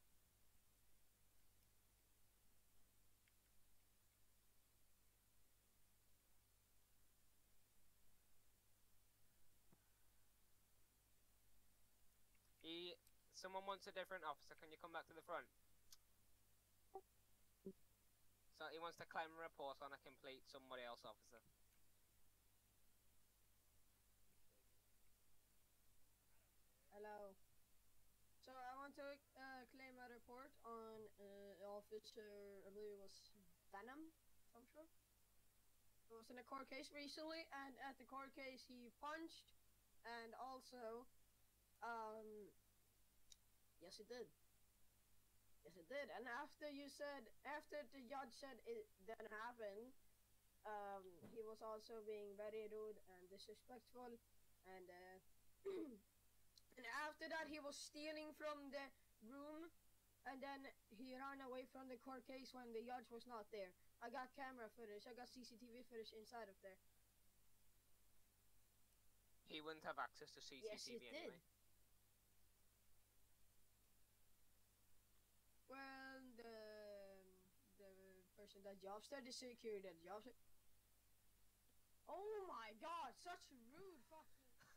Someone wants a different officer. Can you come back to the front? So he wants to claim a report on a complete somebody else officer. Hello. So I want to claim a report on officer, I believe it was Venom, I'm sure. It was in a court case recently, and at the court case he punched, and also, yes it did. Yes it did. And after the judge said it didn't happen, he was also being very rude and disrespectful, and and after after that, he was stealing from the room, and then he ran away from the court case when the judge was not there. I got camera footage. I got CCTV footage inside of there. He wouldn't have access to CCTV Yes, it anyway. did. Well, the person that jobs there, the security that jobs there. Oh my god, such rude fucking.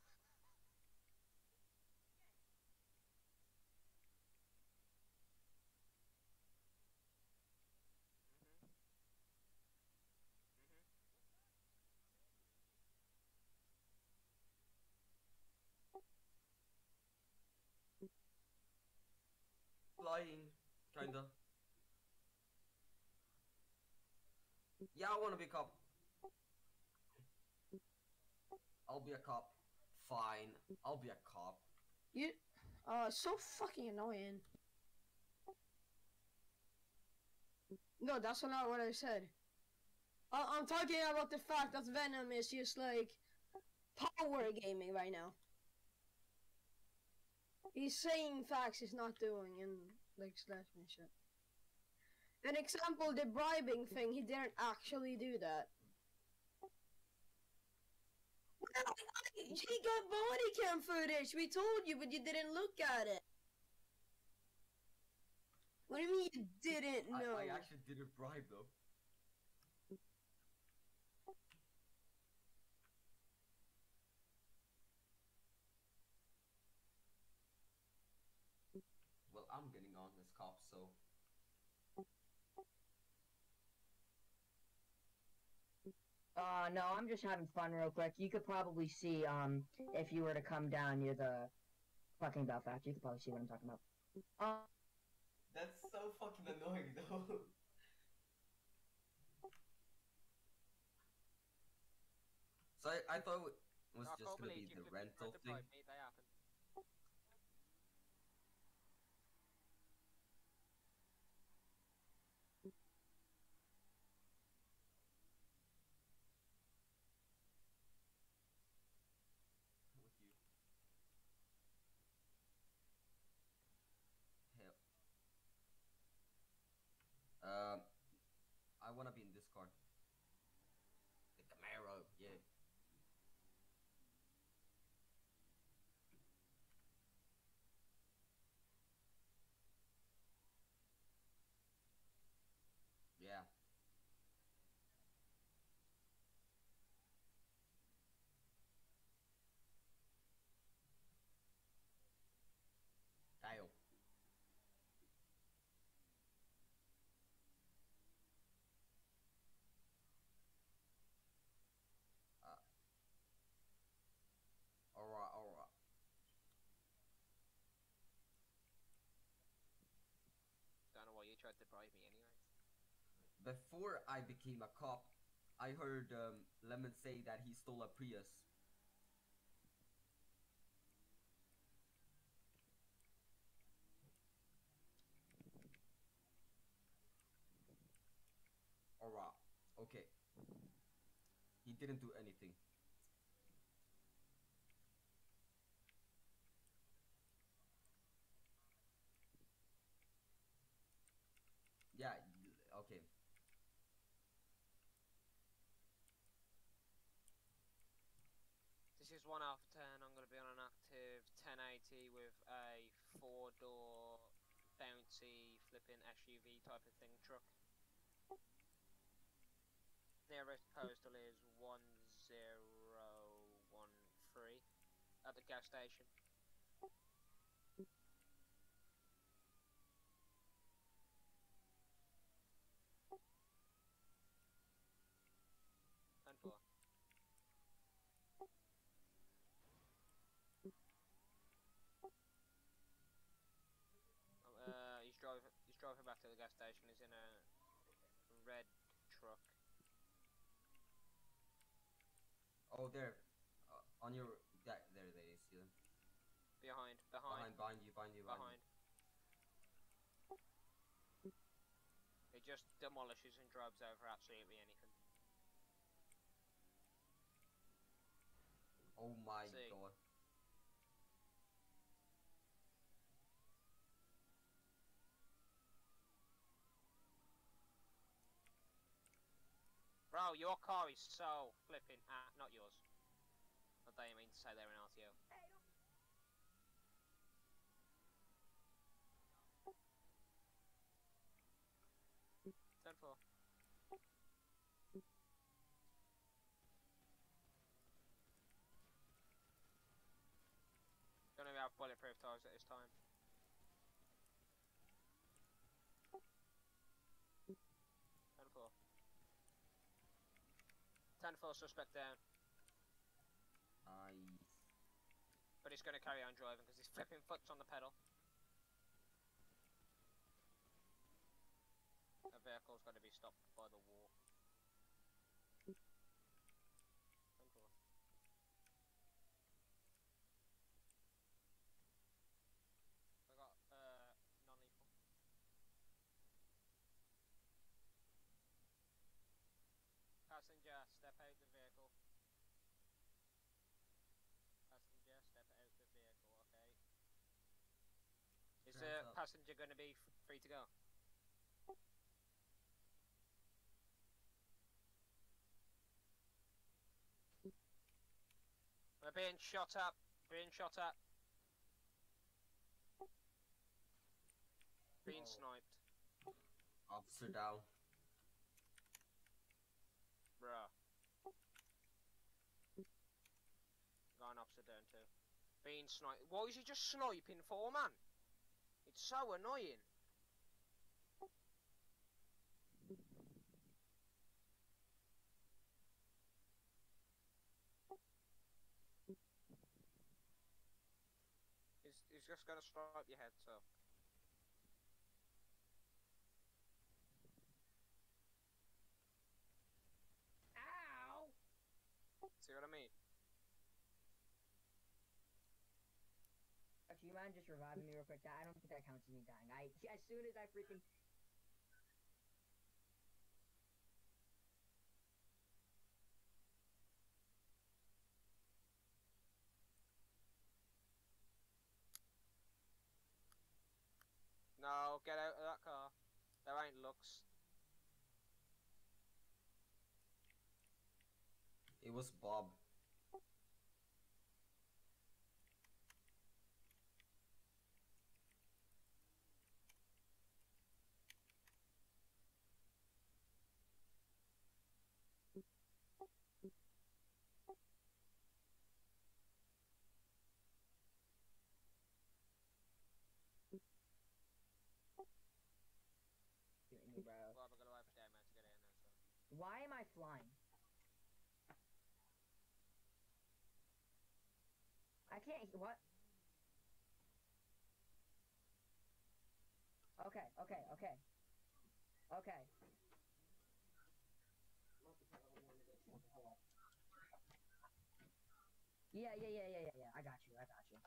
Flying, kinda. Yeah, I wanna be a cop. I'll be a cop. Fine, I'll be a cop. You, so fucking annoying. No, that's not what I said. I'm talking about the fact that Venom is just like power gaming right now. He's saying facts he's not doing and like slash me shit. An example, the bribing thing, he didn't actually do that. He got body cam footage, we told you, but you didn't look at it. What do you mean you didn't know? I actually didn't bribe though. Well, I'm getting on as cop, so. No, I'm just having fun real quick. You could probably see, if you were to come down near the fucking bell factory, you could probably see what I'm talking about. That's so fucking annoying though. So I thought it was I just can't gonna believe be you the could rental try to thing. bribe me, they happen. With you. Hell. I wanna be in this car. The Camaro, yeah. Yeah. Kyle. Alright, alright. Don't know why you tried to bribe me anyways. Before I became a cop, I heard Lemon say that he stole a Prius. Alright, okay. He didn't do anything. Yeah, okay. This is 1 out of 10. I'm going to be on an active 1080 with a 4-door bouncy flipping SUV type of thing truck. Nearest postal is 1013 at the gas station. And for he's driving back to the gas station. He's in a red truck. Oh, there. On your... Yeah, there they is. See them? Behind Behind you. He just demolishes and drives over absolutely anything. Oh my See. god. your car is so flipping. Not yours. Not that you mean to say they're an RTO. Turn 4. Don't even have bulletproof tires at this time. Turn 4. 10-4 suspect down. Nice. But he's going to carry on driving because his flipping foot's on the pedal. The vehicle's going to be stopped by the wall. 10-4. I got non-lethal. Passenger, step out the vehicle. Passenger, step out the vehicle, okay. Is the Hands up. passenger going to be free to go? We're being shot at. Being shot at. Being Oh. sniped. Officer down. Bruh. Got an officer down too. Being sniped. Why is he just sniping for, man? It's so annoying. He's just gonna stripe your head, so. Ow! See what I mean? Actually, you mind just reviving me real quick? I don't think that counts as me dying. As soon as I freaking... No, get out of that car. There ain't looks. It was Bob. Bro. Well, we're gonna wait for Damo to get in there, so. Why am I flying? I can't... What? Okay, okay, okay. Okay. Yeah. I got you.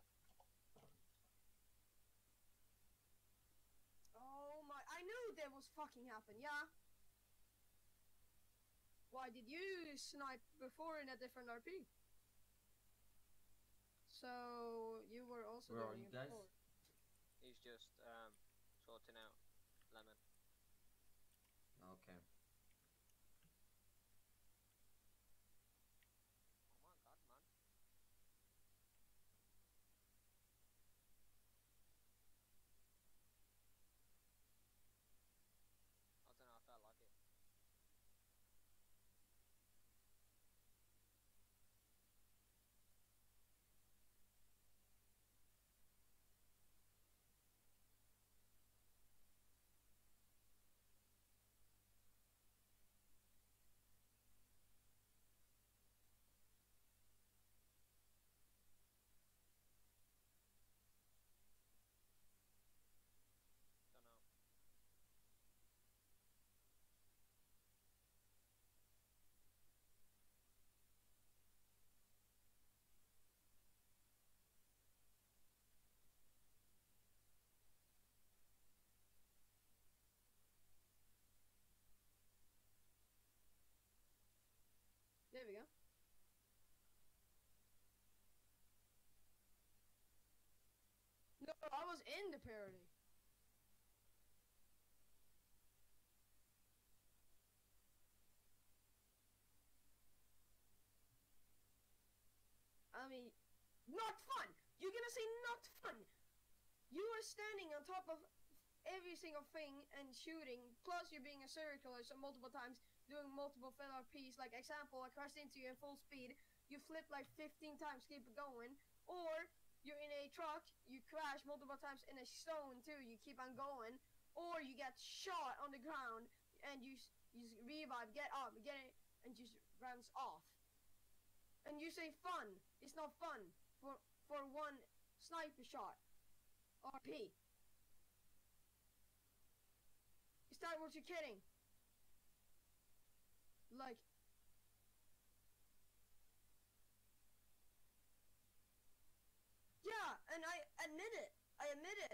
Oh my! I knew that was fucking happen. Yeah. Why did you snipe before in a different RP? So you were also Where are doing you it guys? before. He's just sorting out Lemon. Okay. Oh my god, man. I don't know, I felt like it. Don't know. There we go. No, I was in the parody. Not fun! You're gonna say not fun! You are standing on top of every single thing and shooting, plus you're being a serial killer so multiple times, doing multiple failure Ps. Like example, I crashed into you at full speed, you flip like 15 times, keep it going, or you're in a truck, you crash multiple times in a stone too, you keep on going, or you get shot on the ground and you revive, get up, get it, and just runs off. And you say fun. It's not fun for one sniper shot. RP. Is that what you're kidding? Like, yeah, and I admit it. I admit it.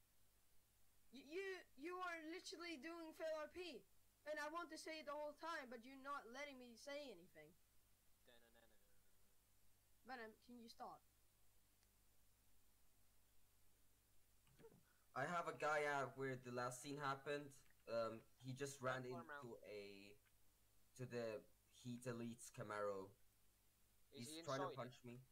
You are literally doing fail RP, and I want to say it the whole time, but you're not letting me say anything. Venom, can you stop? I have a guy out where the last scene happened. He just ran Form into the Heat Elite's Camaro. Is He's he trying to inside punch me.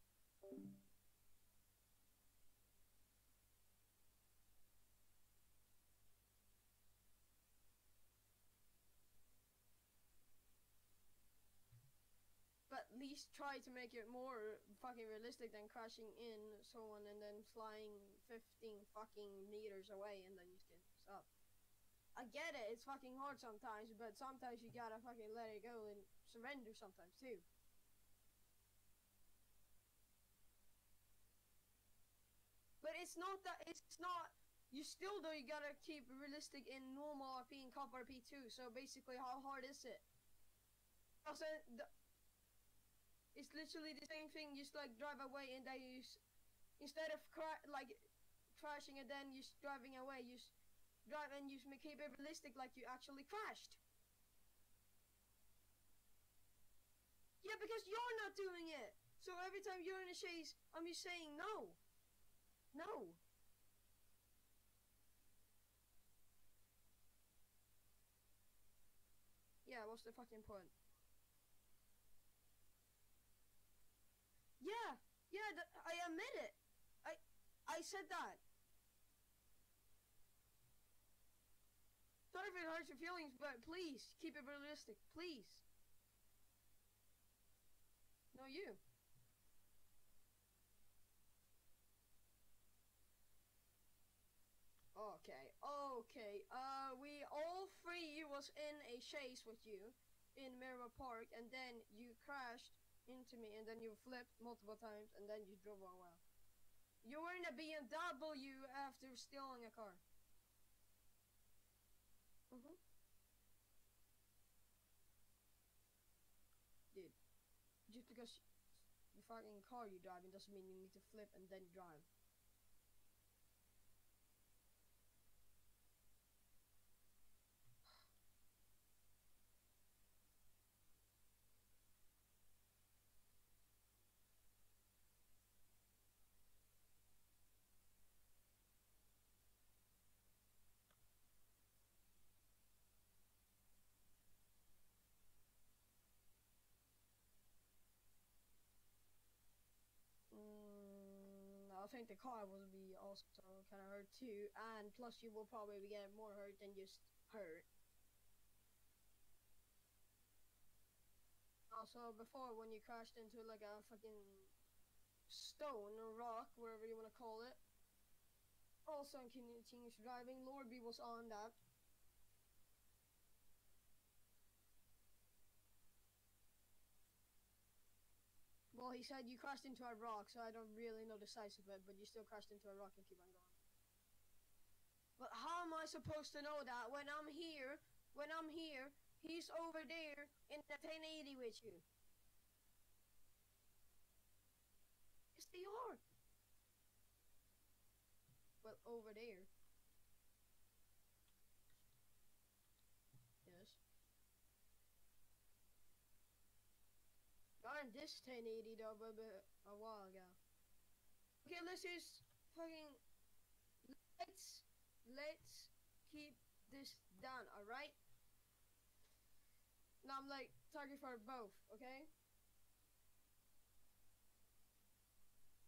But at least try to make it more fucking realistic than crashing in someone and then flying 15 fucking meters away and then you just get up. I get it, it's fucking hard sometimes, but sometimes you gotta fucking let it go and surrender sometimes too. But it's not that, it's not, you still though you gotta keep realistic in normal RP and cop RP too, so basically how hard is it? Also, it's literally the same thing, just like drive away and then you, instead of crashing and then you're driving away, you drive and you keep it realistic like you actually crashed. Yeah, because you're not doing it. So every time you're in a chase, I'm just saying no. No. Yeah, what's the fucking point? Yeah, I admit it. I said that. Sorry if it hurts your feelings, but please keep it realistic, please. No, you. Okay. We all three was in a chase with you in Mirror Park, and then you crashed into me, and then you flipped multiple times, and then you drove away. You were in a BMW after stealing a car. Dude, just because the fucking car you're driving doesn't mean you need to flip and then drive. I think the car will be also kind of hurt too, and plus you will probably get more hurt than just hurt. Also, before when you crashed into like a fucking stone or rock, wherever you want to call it. Also, in continuous driving, Lord B was on that. Well, he said you crashed into a rock, so I don't really know the size of it, but you still crashed into a rock and keep on going. But how am I supposed to know that when I'm here, he's over there in the 1080 with you? Yes, they are. Well, over there. Yes. Not in this 1080 though, but a while ago. Okay, let's just fucking let's keep this down, alright? Now I'm like target for both, okay?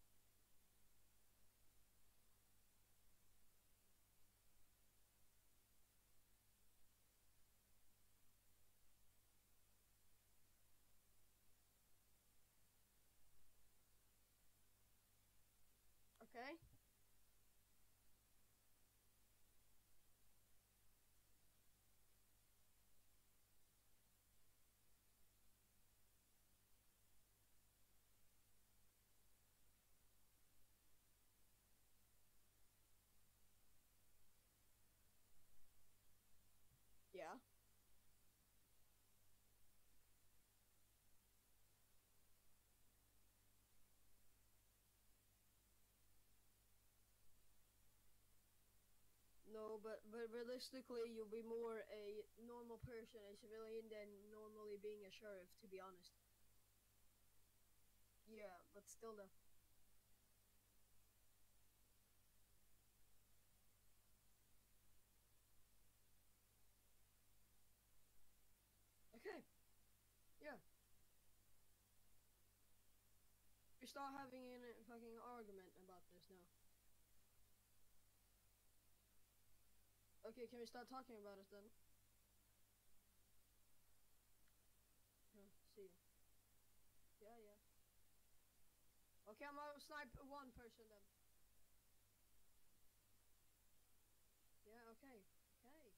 but realistically, you'll be more a normal person, a civilian, than normally being a sheriff. To be honest. Yeah, but still though. Okay. Yeah. We start having a fucking argument about this now. Okay, can we start talking about it then? See. Yeah, yeah. Okay, I'm gonna snipe one person then. Yeah, okay. Okay.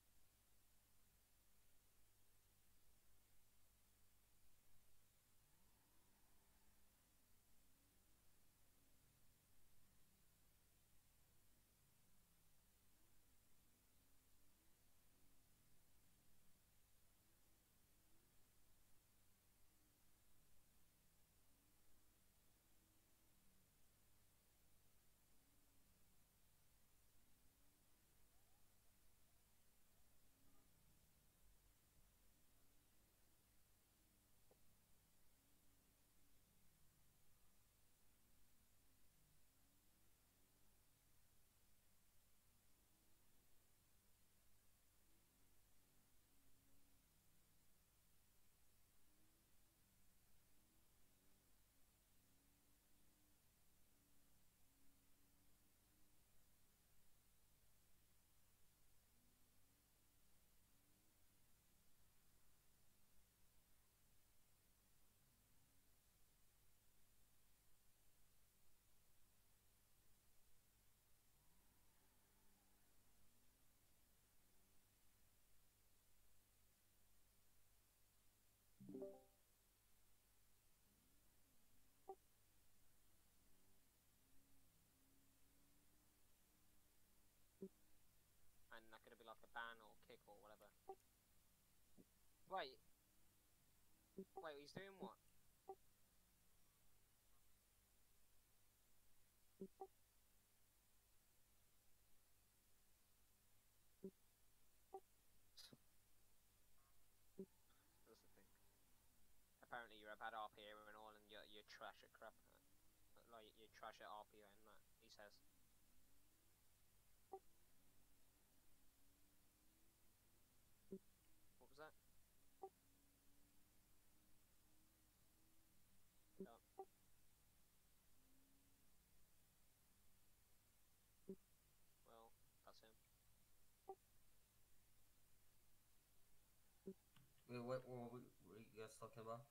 And that could be like a ban or kick or whatever. Wait. Wait, he's doing what? That's the thing. Apparently you're a bad RPer and all, and you're trash at crap. Like, you're trash at RPer and that, he says. What was that? No. Well, that's him. Wait, what were you guys talking about?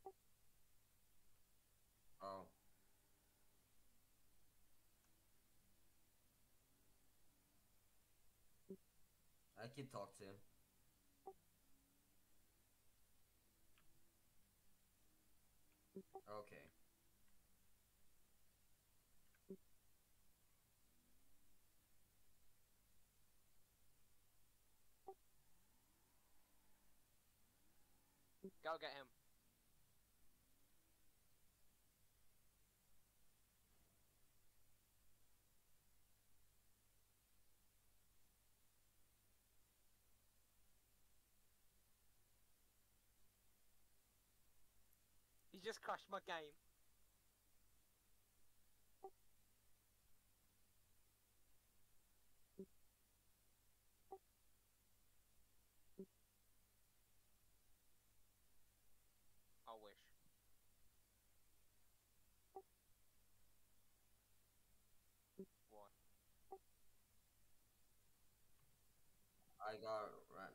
Oh. I can talk to him. Okay. Go get him. He just crashed my game. I wish. What? I got ran.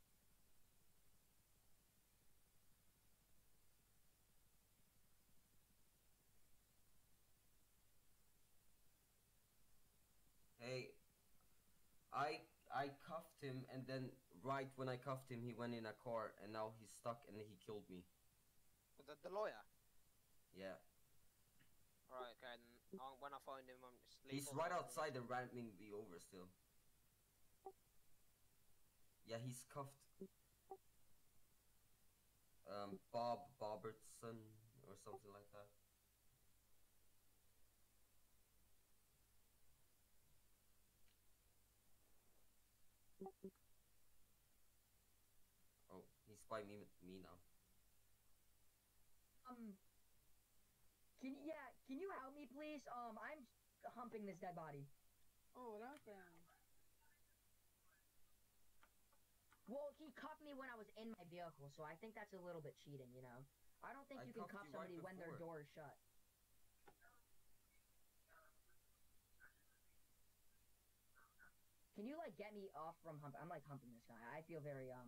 Hey, I cuffed him, and then right when I cuffed him, he went in a car, and now he's stuck, and he killed me. The lawyer? Yeah. Alright, okay, then when I find him, I'm just leave He's all right the- outside and ramming me over still. Yeah, he's cuffed. Bob Bobertson or something like that. Oh, he's by me now. Can you help me, please? I'm humping this dead body. Oh, what happened? Well, he cuffed me when I was in my vehicle, so I think that's a little bit cheating, you know? I don't think I you can cuffed cuff you right somebody when their before. door is shut. Can you, like, get me off from humping? I'm, like, humping this guy. I feel very, I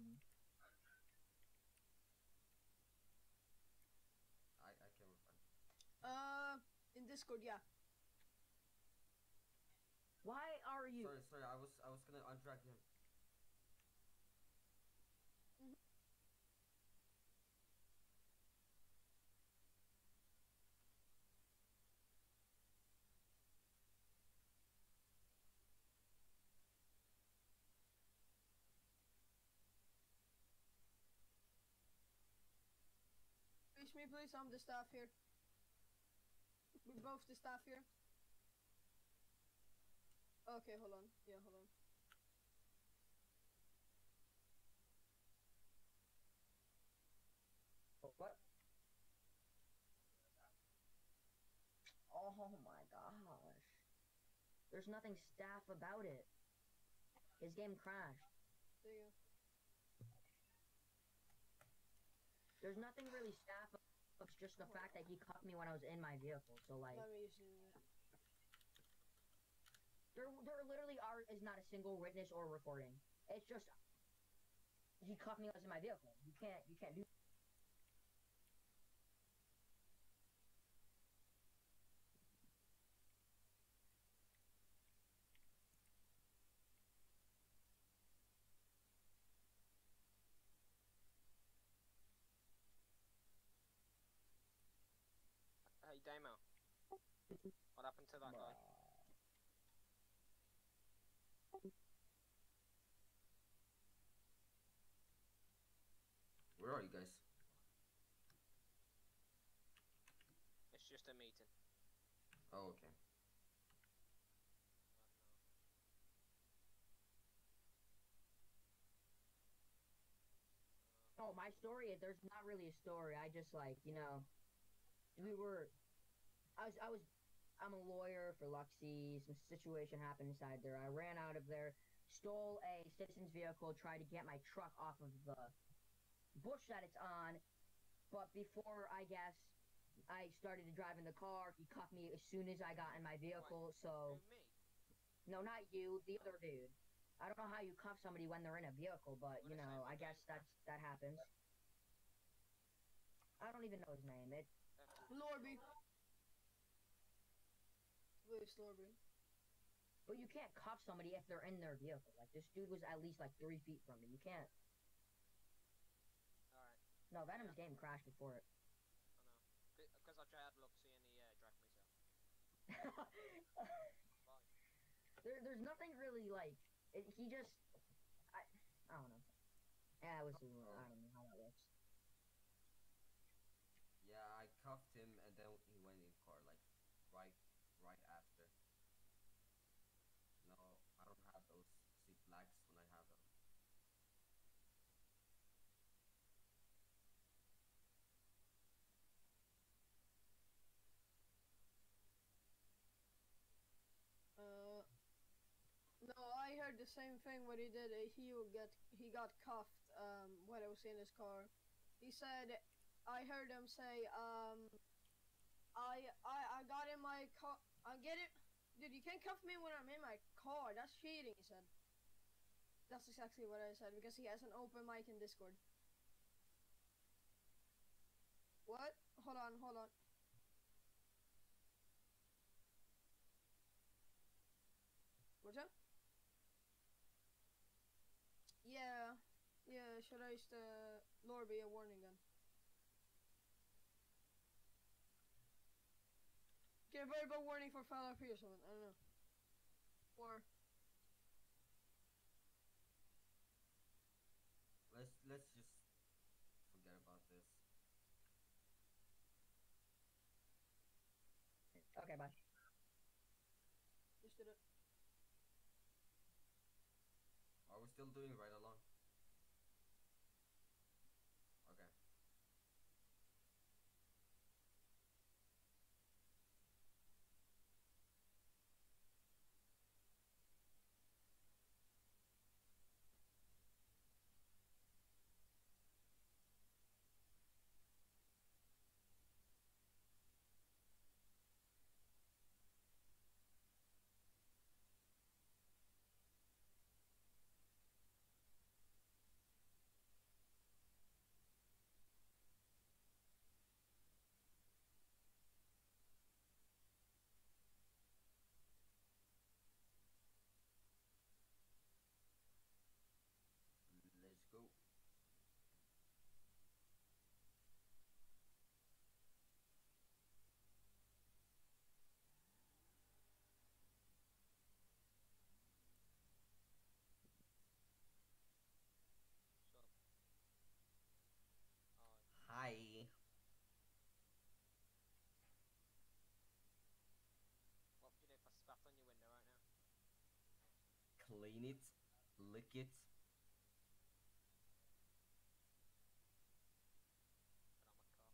can reply. In Discord, yeah. Why are you... Sorry, I was gonna undrag him. Reach me, please. I'm the staff here. We're both the staff here. Okay, hold on. Yeah, hold on. What? Oh my gosh. There's nothing staff about it. His game crashed. There you go. There's nothing really staff. It's just the fact that he cuffed me when I was in my vehicle. So like, Let me use it. there literally is not a single witness or recording. It's just he cuffed me when I was in my vehicle. You can't do. Hey, Damo. What happened to that guy? Where are you guys? It's just a meeting. Oh, okay. Oh, my story is there's not really a story. I just like, you know, I'm a lawyer for Luxie. Some situation happened inside there. I ran out of there, stole a citizen's vehicle, tried to get my truck off of the bush that it's on. But before, I guess, I started to drive in the car, he cuffed me as soon as I got in my vehicle, so... Who, me? No, not you, the other dude. I don't know how you cuff somebody when they're in a vehicle, but, you know, I guess that happens. I don't even know his name. Lorby. Where's Lorby? But you can't cuff somebody if they're in their vehicle. Like, this dude was at least, like, 3 feet from me. You can't. Alright. No, Venom's game crashed before it. I know. Because I tried Luxie and he dragged myself. There's nothing really, like... he just... I don't know. Yeah, it was... I don't know how that works. Yeah, I cuffed him and then he went in car, like, right after. No, I don't have those seat flags when I have them. No, I heard the same thing what he did. He got cuffed when I was in his car. He said, I heard him say, I got in my car. I get it, dude. You can't cuff me when I'm in my car. That's cheating. He said. That's exactly what I said because he has an open mic in Discord. What? Hold on. What's up? Yeah, should I use the Lorby a warning then? Get a verbal warning for foul up or something, I don't know. Or... Let's just forget about this. Okay, bye. Just did it. I was still doing right along. Okay. Let's go. Shut. Oh, Hi. what would you do if I spat on your window right now? Clean it. Lick it. But I'm a cop.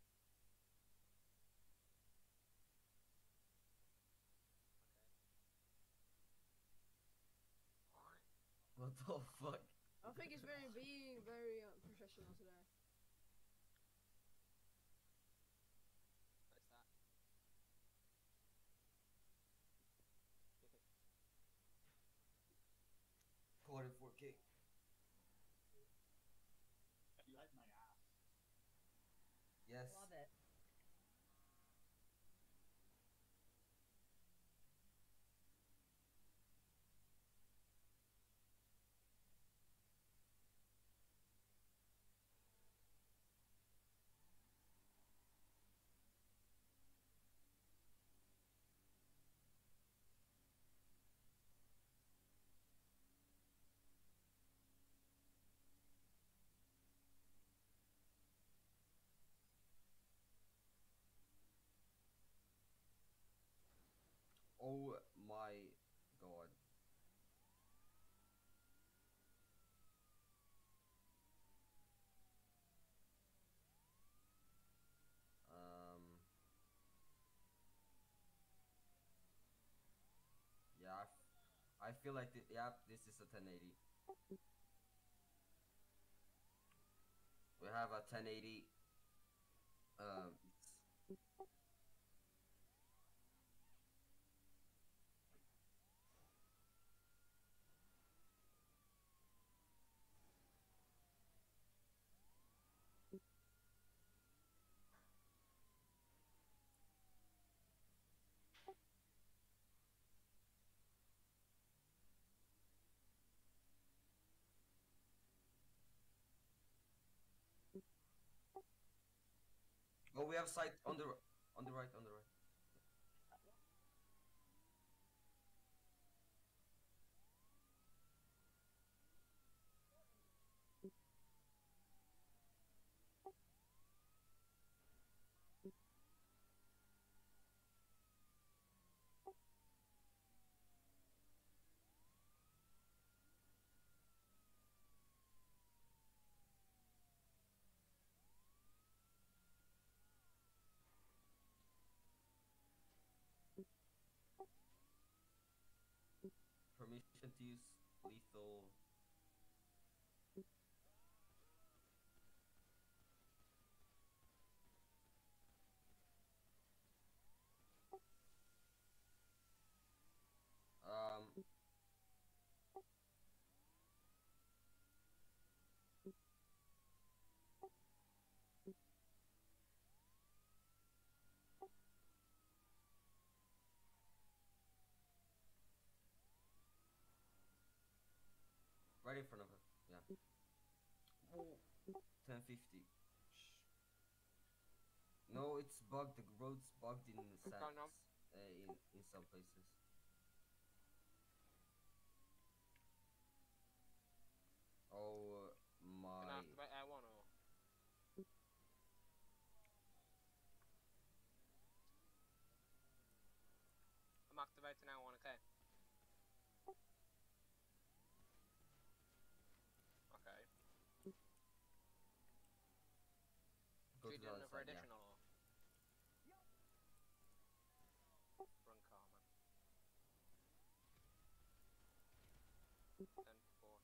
Okay. What the fuck? I think he's being very professional today. What is that? 44K. You like my ass. Yes. Love it. Oh my god. Um. Yeah. I feel like yeah, this is a 1080. We have a 1080. It's oh, we have sight on the right, on the right. Permission to use lethal. Um. Right in front of her. Yeah. Oh, 1050. No, it's bugged. The road's bugged in What's going on? in some places. Oh Can my. I activate A1 or? I'm activating A1, okay. we to do the other another side, yeah. additional or? Run car, man. 10-4.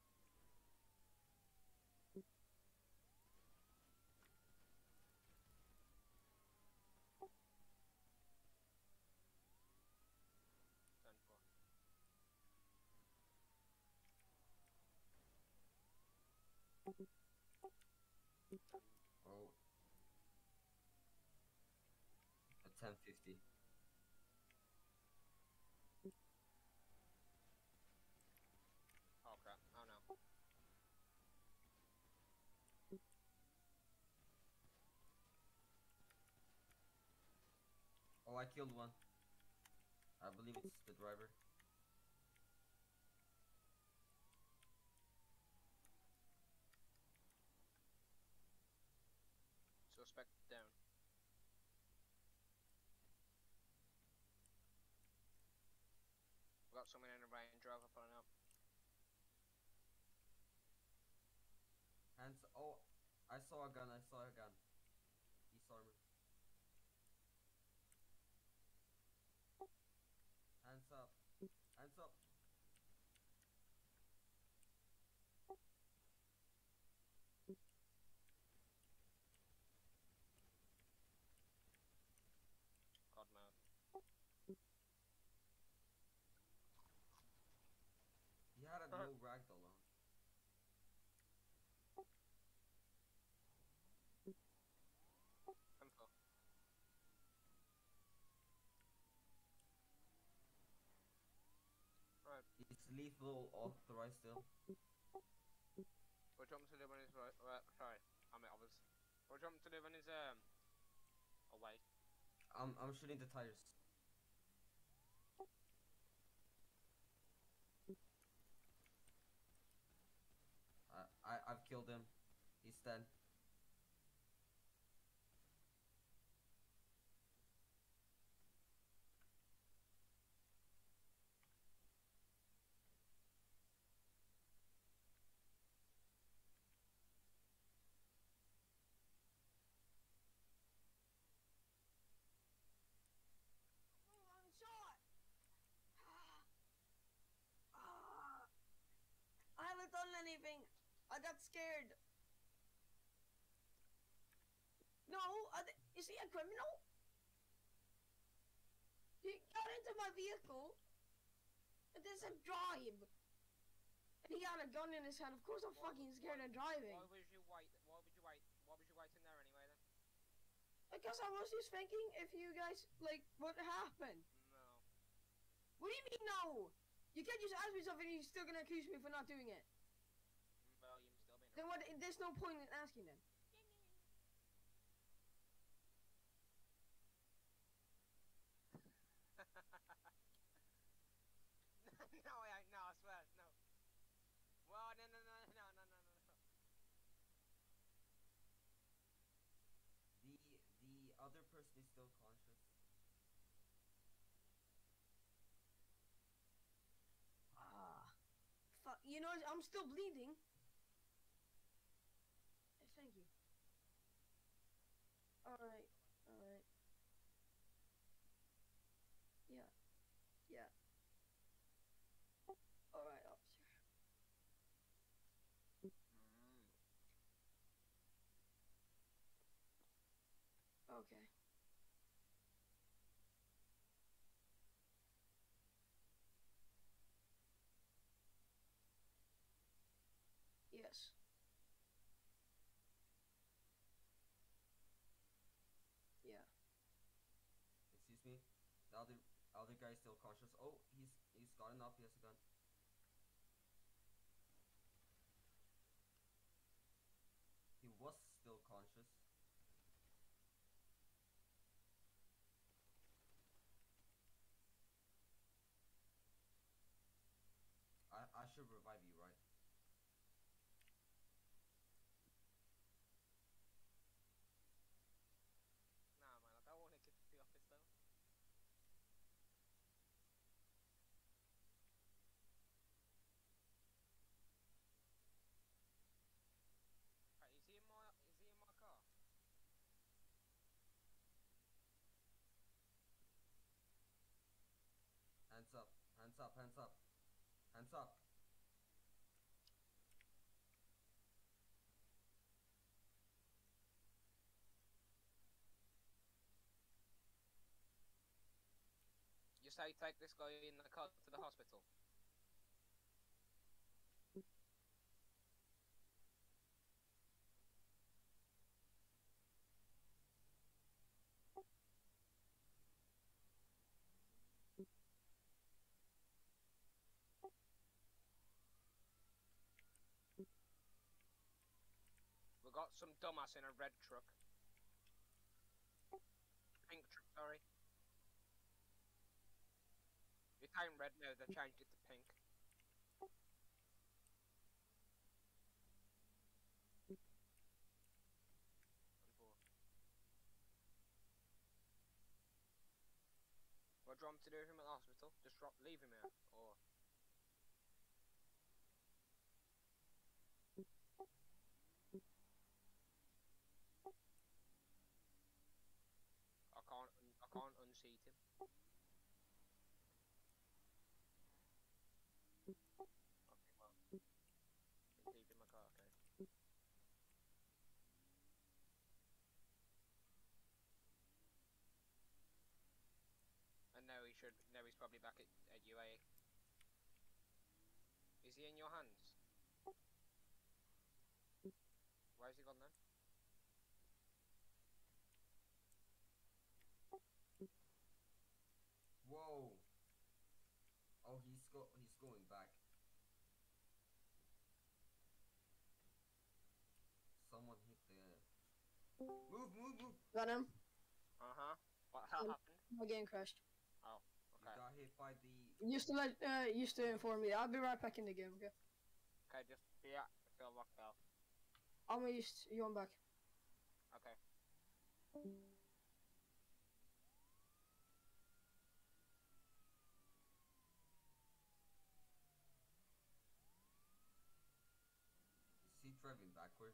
Oh. At 10:50. Oh crap, oh no. Oh, I killed one. I believe it's the driver. Suspect down. We got someone in a Range Rover pulling up. Hands. Oh, I saw a gun. I saw a gun. He saw me. Hands up. Hands up. God mode. He had a no ragdoll on. Info. Right. It's lethal authorized still. What do you want me to do when he's sorry, I mean obvious. What do you want me to do when he's away? I'm shooting the tires. I've killed him. He's dead. I'm shot! I haven't done anything. I got scared. No, is he a criminal? He got into my vehicle and then said drive. And he had a gun in his hand. Of course I'm fucking scared of driving. Why would you wait? Why would you wait? Why would you wait in there anyway then? Because I was just thinking if you guys, like, what happened? No. What do you mean no? You can't just ask me something and you're still gonna accuse me for not doing it. Well, you still being. Then what? There's no point in asking then. No, I ain't. No, I swear, no. Well, no. The other person is still conscious. Fuck. You know, I'm still bleeding. Thank you. Alright. Yeah. Alright, officer. Okay. Yes. Yeah. Excuse me. The other guy is still conscious. Oh, he's gotten up. He has a gun. He was still conscious. I should revive you, right? Nah, man, I don't want to get to the office though. Right, is he in my car? Hands up, hands up. Hands up. You say take this guy in the car to the hospital. We got some dumbass in a red truck. Pink truck, sorry. It ain't red now, they changed it to pink. What do you want me to do with him at the hospital? Just leave him here, or... I can't unseat him. Okay, well, you can keep in my car, okay. And now he's probably back at UAE. Is he in your hands? Where's he gone then? Whoa. Oh, he's going back. Someone hit the... Move. Got him. Uh-huh. What happened? My game crashed. Oh, You okay. got hit by the... Used to inform me. I'll be right back in the game, okay? Okay, just be at feel locked out. I'm used. You on back? Okay. Is he driving backwards?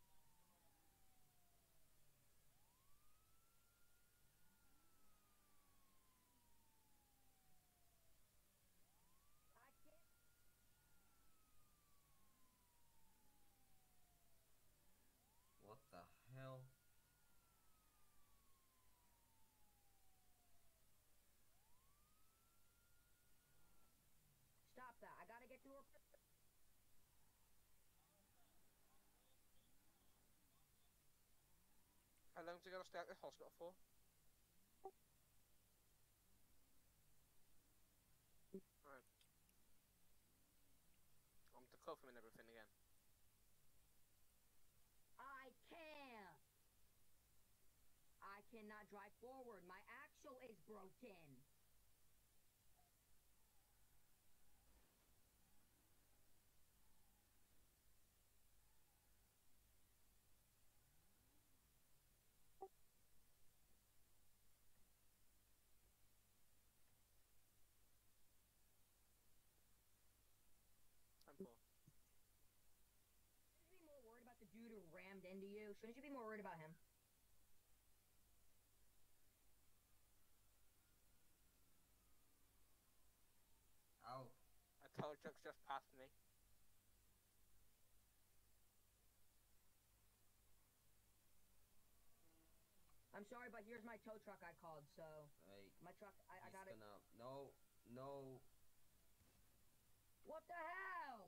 What the hell? Stop that. I gotta get to her. How long do you gotta stay at the hospital for? Alright. I'm to cuff him and everything again. I can't. I cannot drive forward. My axle is broken. I'm poor. Shouldn't you be more worried about the dude who rammed into you? Shouldn't you be more worried about him? Ow. A tow truck's just passed me. I'm sorry, but here's my tow truck I called, so... Wait. My truck, I He's got it. gonna... No. No. What the hell?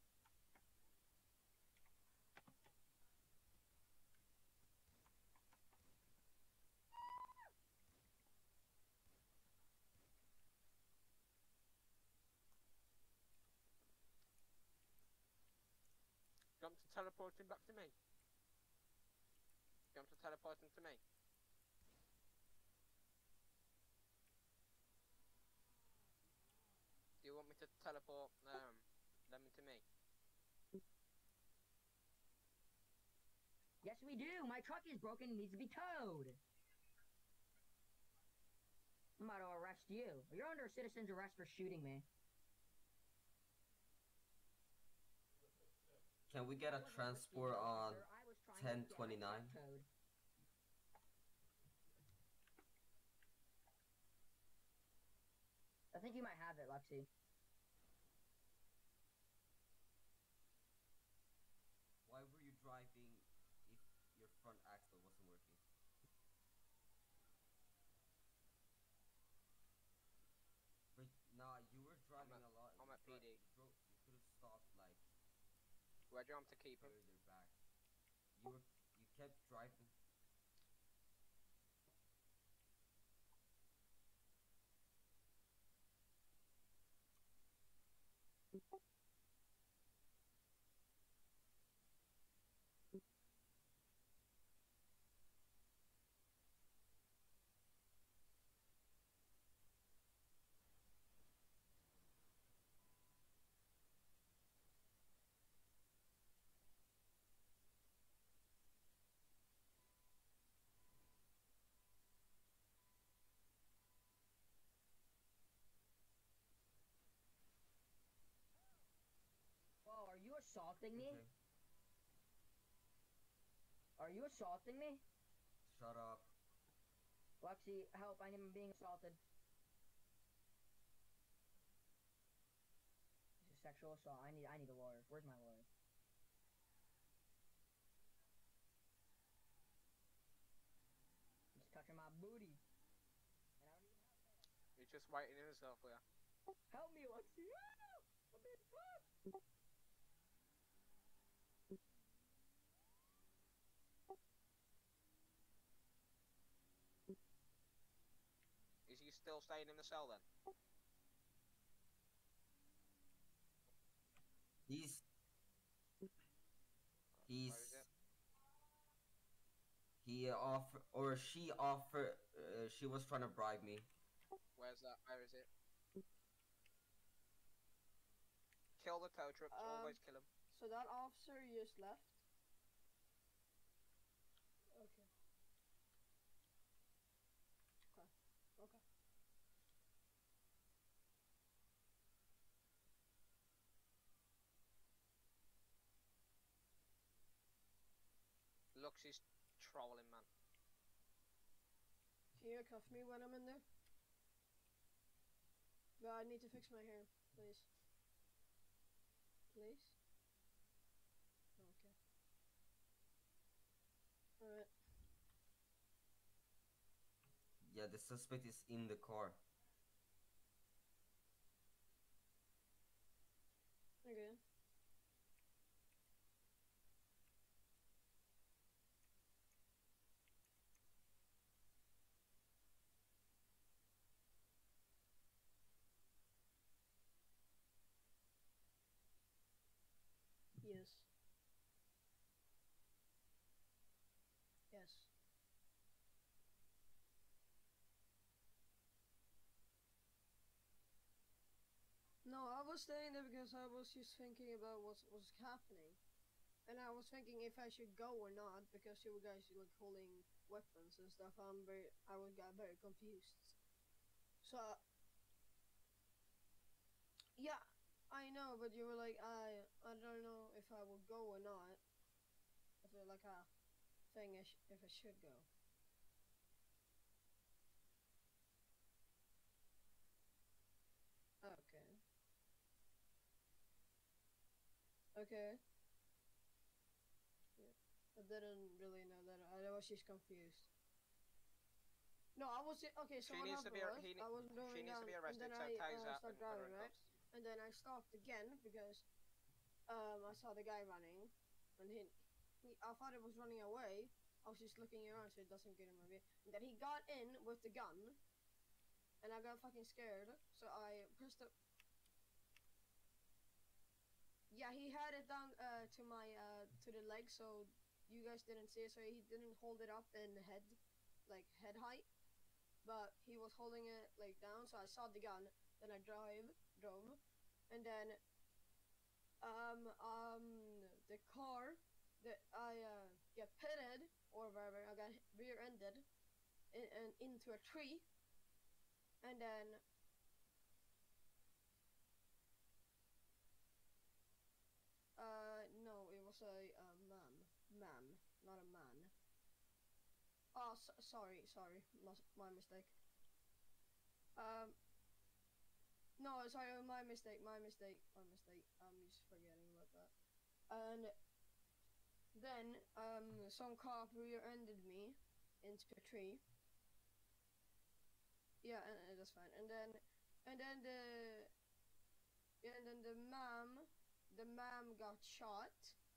Do you want to teleport him back to me? Do you want to teleport him to me? Do you want me to teleport them to me? Yes, we do. My truck is broken and needs to be towed. I'm about to arrest you. You're under citizen's arrest for shooting me. Can we get a transport on 1029? I think you might have it, Lexi. Where do you want to keep him? further back. You kept driving. Whoa, are you assaulting me? Okay. Are you assaulting me? Shut up. Lexi, help, I'm being assaulted. This is sexual assault. I need a lawyer. Where's my lawyer? He's touching my booty. And I don't even have that. He's just waiting in himself for you. Help me, Lexi! Ah! I'm being touched! Is he still staying in the cell then? He's Where is it? he offer or she offer she was trying to bribe me. Where's that? Where is it? Kill the tow trucks. Always kill him. So that officer just left. Okay. Okay. Looks, he's trolling, man. Can you cuff me when I'm in there? But I need to fix my hair, please. Please? Okay. Alright. Yeah, the suspect is in the car. Okay. Yes. Yes. No, I was staying there because I was just thinking about what was happening. And I was thinking if I should go or not because you guys were like holding weapons and stuff. I got very confused. So yeah, I know, but you were like I don't know if I will go or not. I feel like a thing if I should go. Okay. Okay. Yeah. I didn't really know that. I was just confused. No, I was okay. So She what needs to happened be. was I was She going needs down, to be and arrested. then So I ties up started and put her driving in right, cuffs. and then I stopped again because I saw the guy running, and I thought it was running away. I was just looking around so it doesn't get in my way. And then he got in with the gun, and I got fucking scared. So I pressed the. Yeah, he had it down to my to the leg, so you guys didn't see it. So he didn't hold it up in head, like head height, but he was holding it like down. So I saw the gun. Then I drove, and then the car that I get pitted or whatever. I got rear-ended into a tree, and then no, it was a ma'am, not a man. Oh, sorry, my mistake. Um, no, sorry, my mistake. I'm just forgetting about that. And then some cop rear-ended me into a tree. Yeah, and that's fine. And then the ma'am got shot,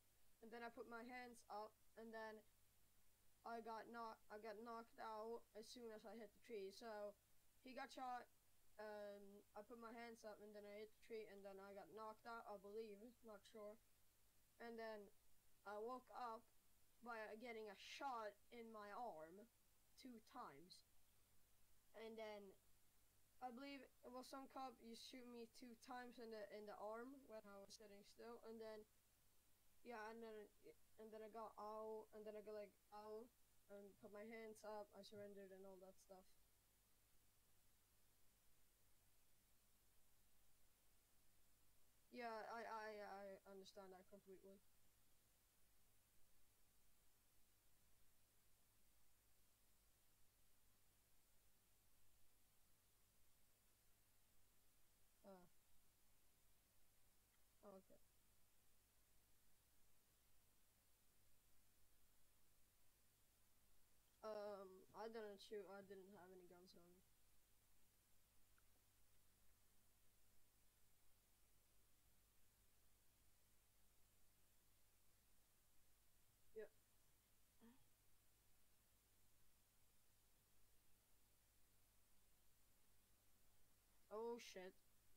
and then I put my hands up, and then I got knocked out as soon as I hit the tree. So he got shot. I put my hands up, and then I hit the tree, and then I got knocked out. I believe, not sure. And then I woke up by getting a shot in my arm 2 times. And then I believe it was some cop. You shoot me 2 times in the arm when I was sitting still, and then yeah, and then I got out, and then I got like out and put my hands up. I surrendered and all that stuff. Yeah, I understand that completely. Uh, okay. I didn't shoot. I didn't have any guns on me. Yep. Oh shit.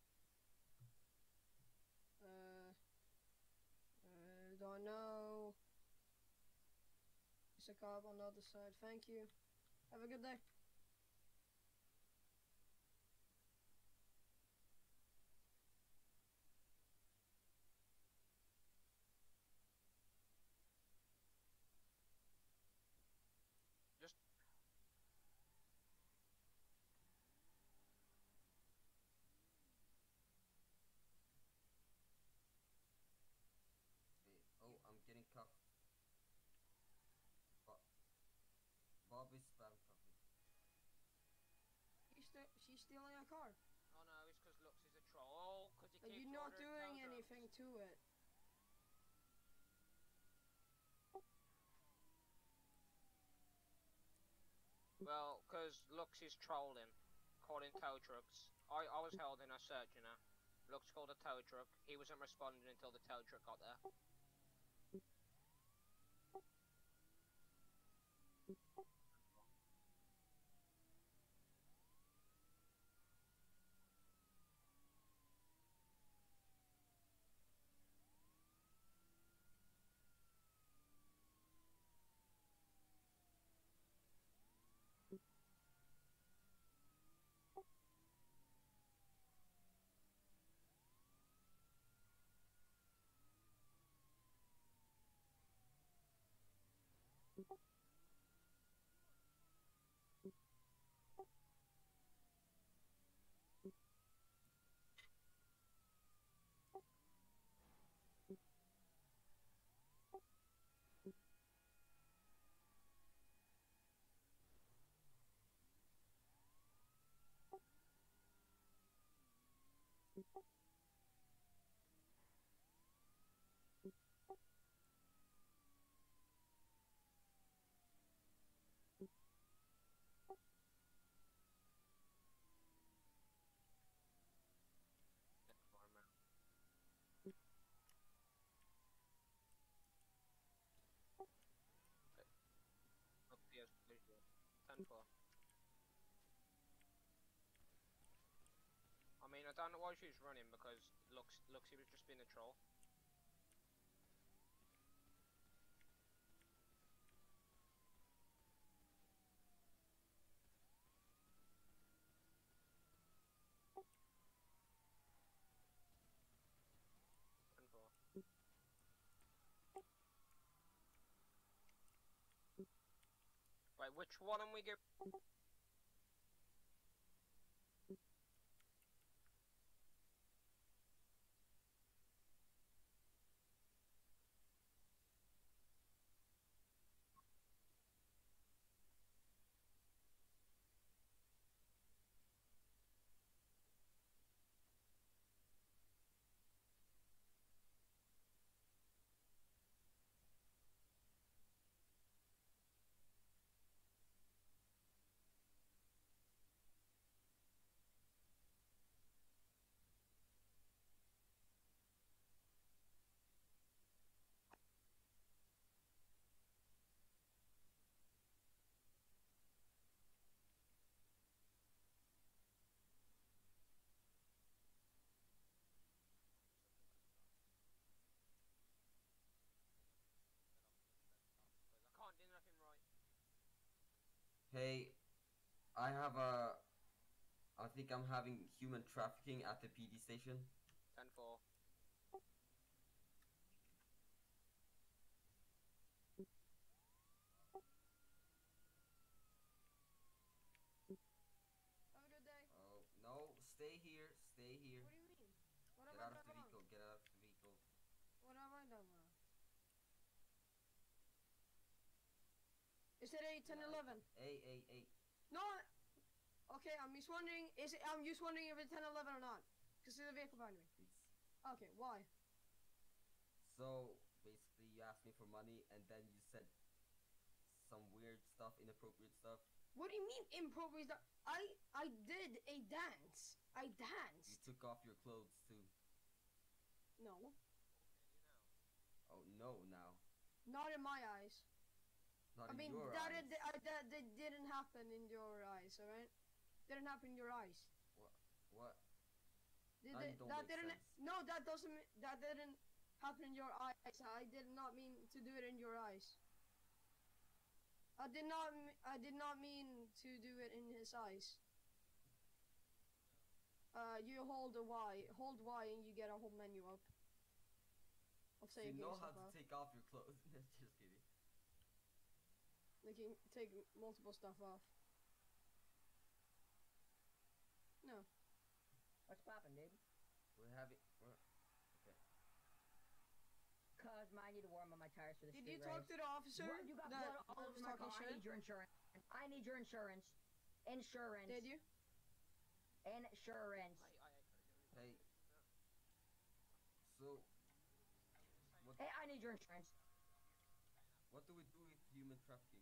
Uh, don't know. There's a cop on the other side. Thank you. Have a good day. Just Oh, I'm getting cuffed. Bob, Bob is spam cuffing. She's stealing a car. oh no, it's because Lux is a troll. Because he And keeps you're not ordering doing tow anything trucks. to it. Well, because Lux is trolling, calling tow trucks. I was held in a searching her. Lux called a tow truck. He wasn't responding until the tow truck got there. Up the visual. 10-4. I mean, I don't know why she's running because Luxy was just being a troll. Wait, which one am we give? Hey, I have a. I think I'm having human trafficking at the PD station. 10-4. Have a good day. Oh no! Stay here. Stay here. What do you mean? What Get have I out of done the wrong? vehicle. Get out of the vehicle. What have I done wrong? Is it a 10-11? Hey. No. Okay, I'm just wondering. I'm just wondering if it's 10-11 or not. Cause there's a vehicle behind me. It's Okay, why? so basically you asked me for money and then you said some weird stuff, inappropriate stuff. What do you mean improvised? I did a dance. I You danced. took off your clothes too. No, Oh no! Now, not in my eyes. not I in mean your that eyes. that didn't happen in your eyes, alright? Didn't happen in your eyes. What? Did That it, don't that make didn't? sense. No, that doesn't. That didn't happen in your eyes. I did not mean to do it in your eyes. I did not. I did not mean to do it in his eyes. You hold a Y. Hold Y, and you get a whole menu up. Of So you saying know gay how stuff to off. take off your clothes. Just kidding. They can take multiple stuff off. No. What's poppin', dude? We're having. Okay. Cause I need to warm up my tires for the Did street you talk race. to the officer What? You got that blood all was over my talking car. I shit? need your insurance. I need your insurance. Insurance. Did you? Insurance. Hey. So, Hey, I need your insurance. what do we do with human trafficking?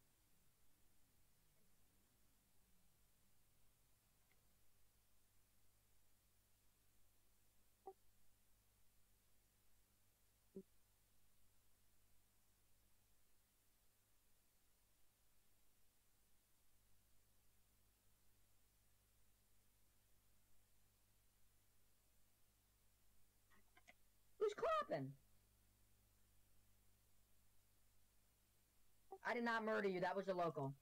Who's clapping? I did not murder you. That was a local.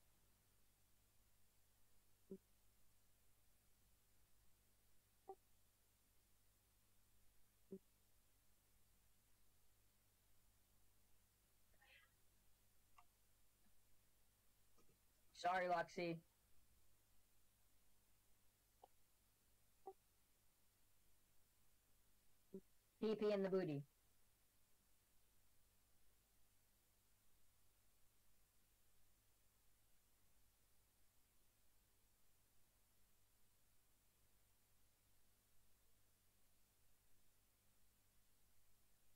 Sorry, Luxie. PP in the booty.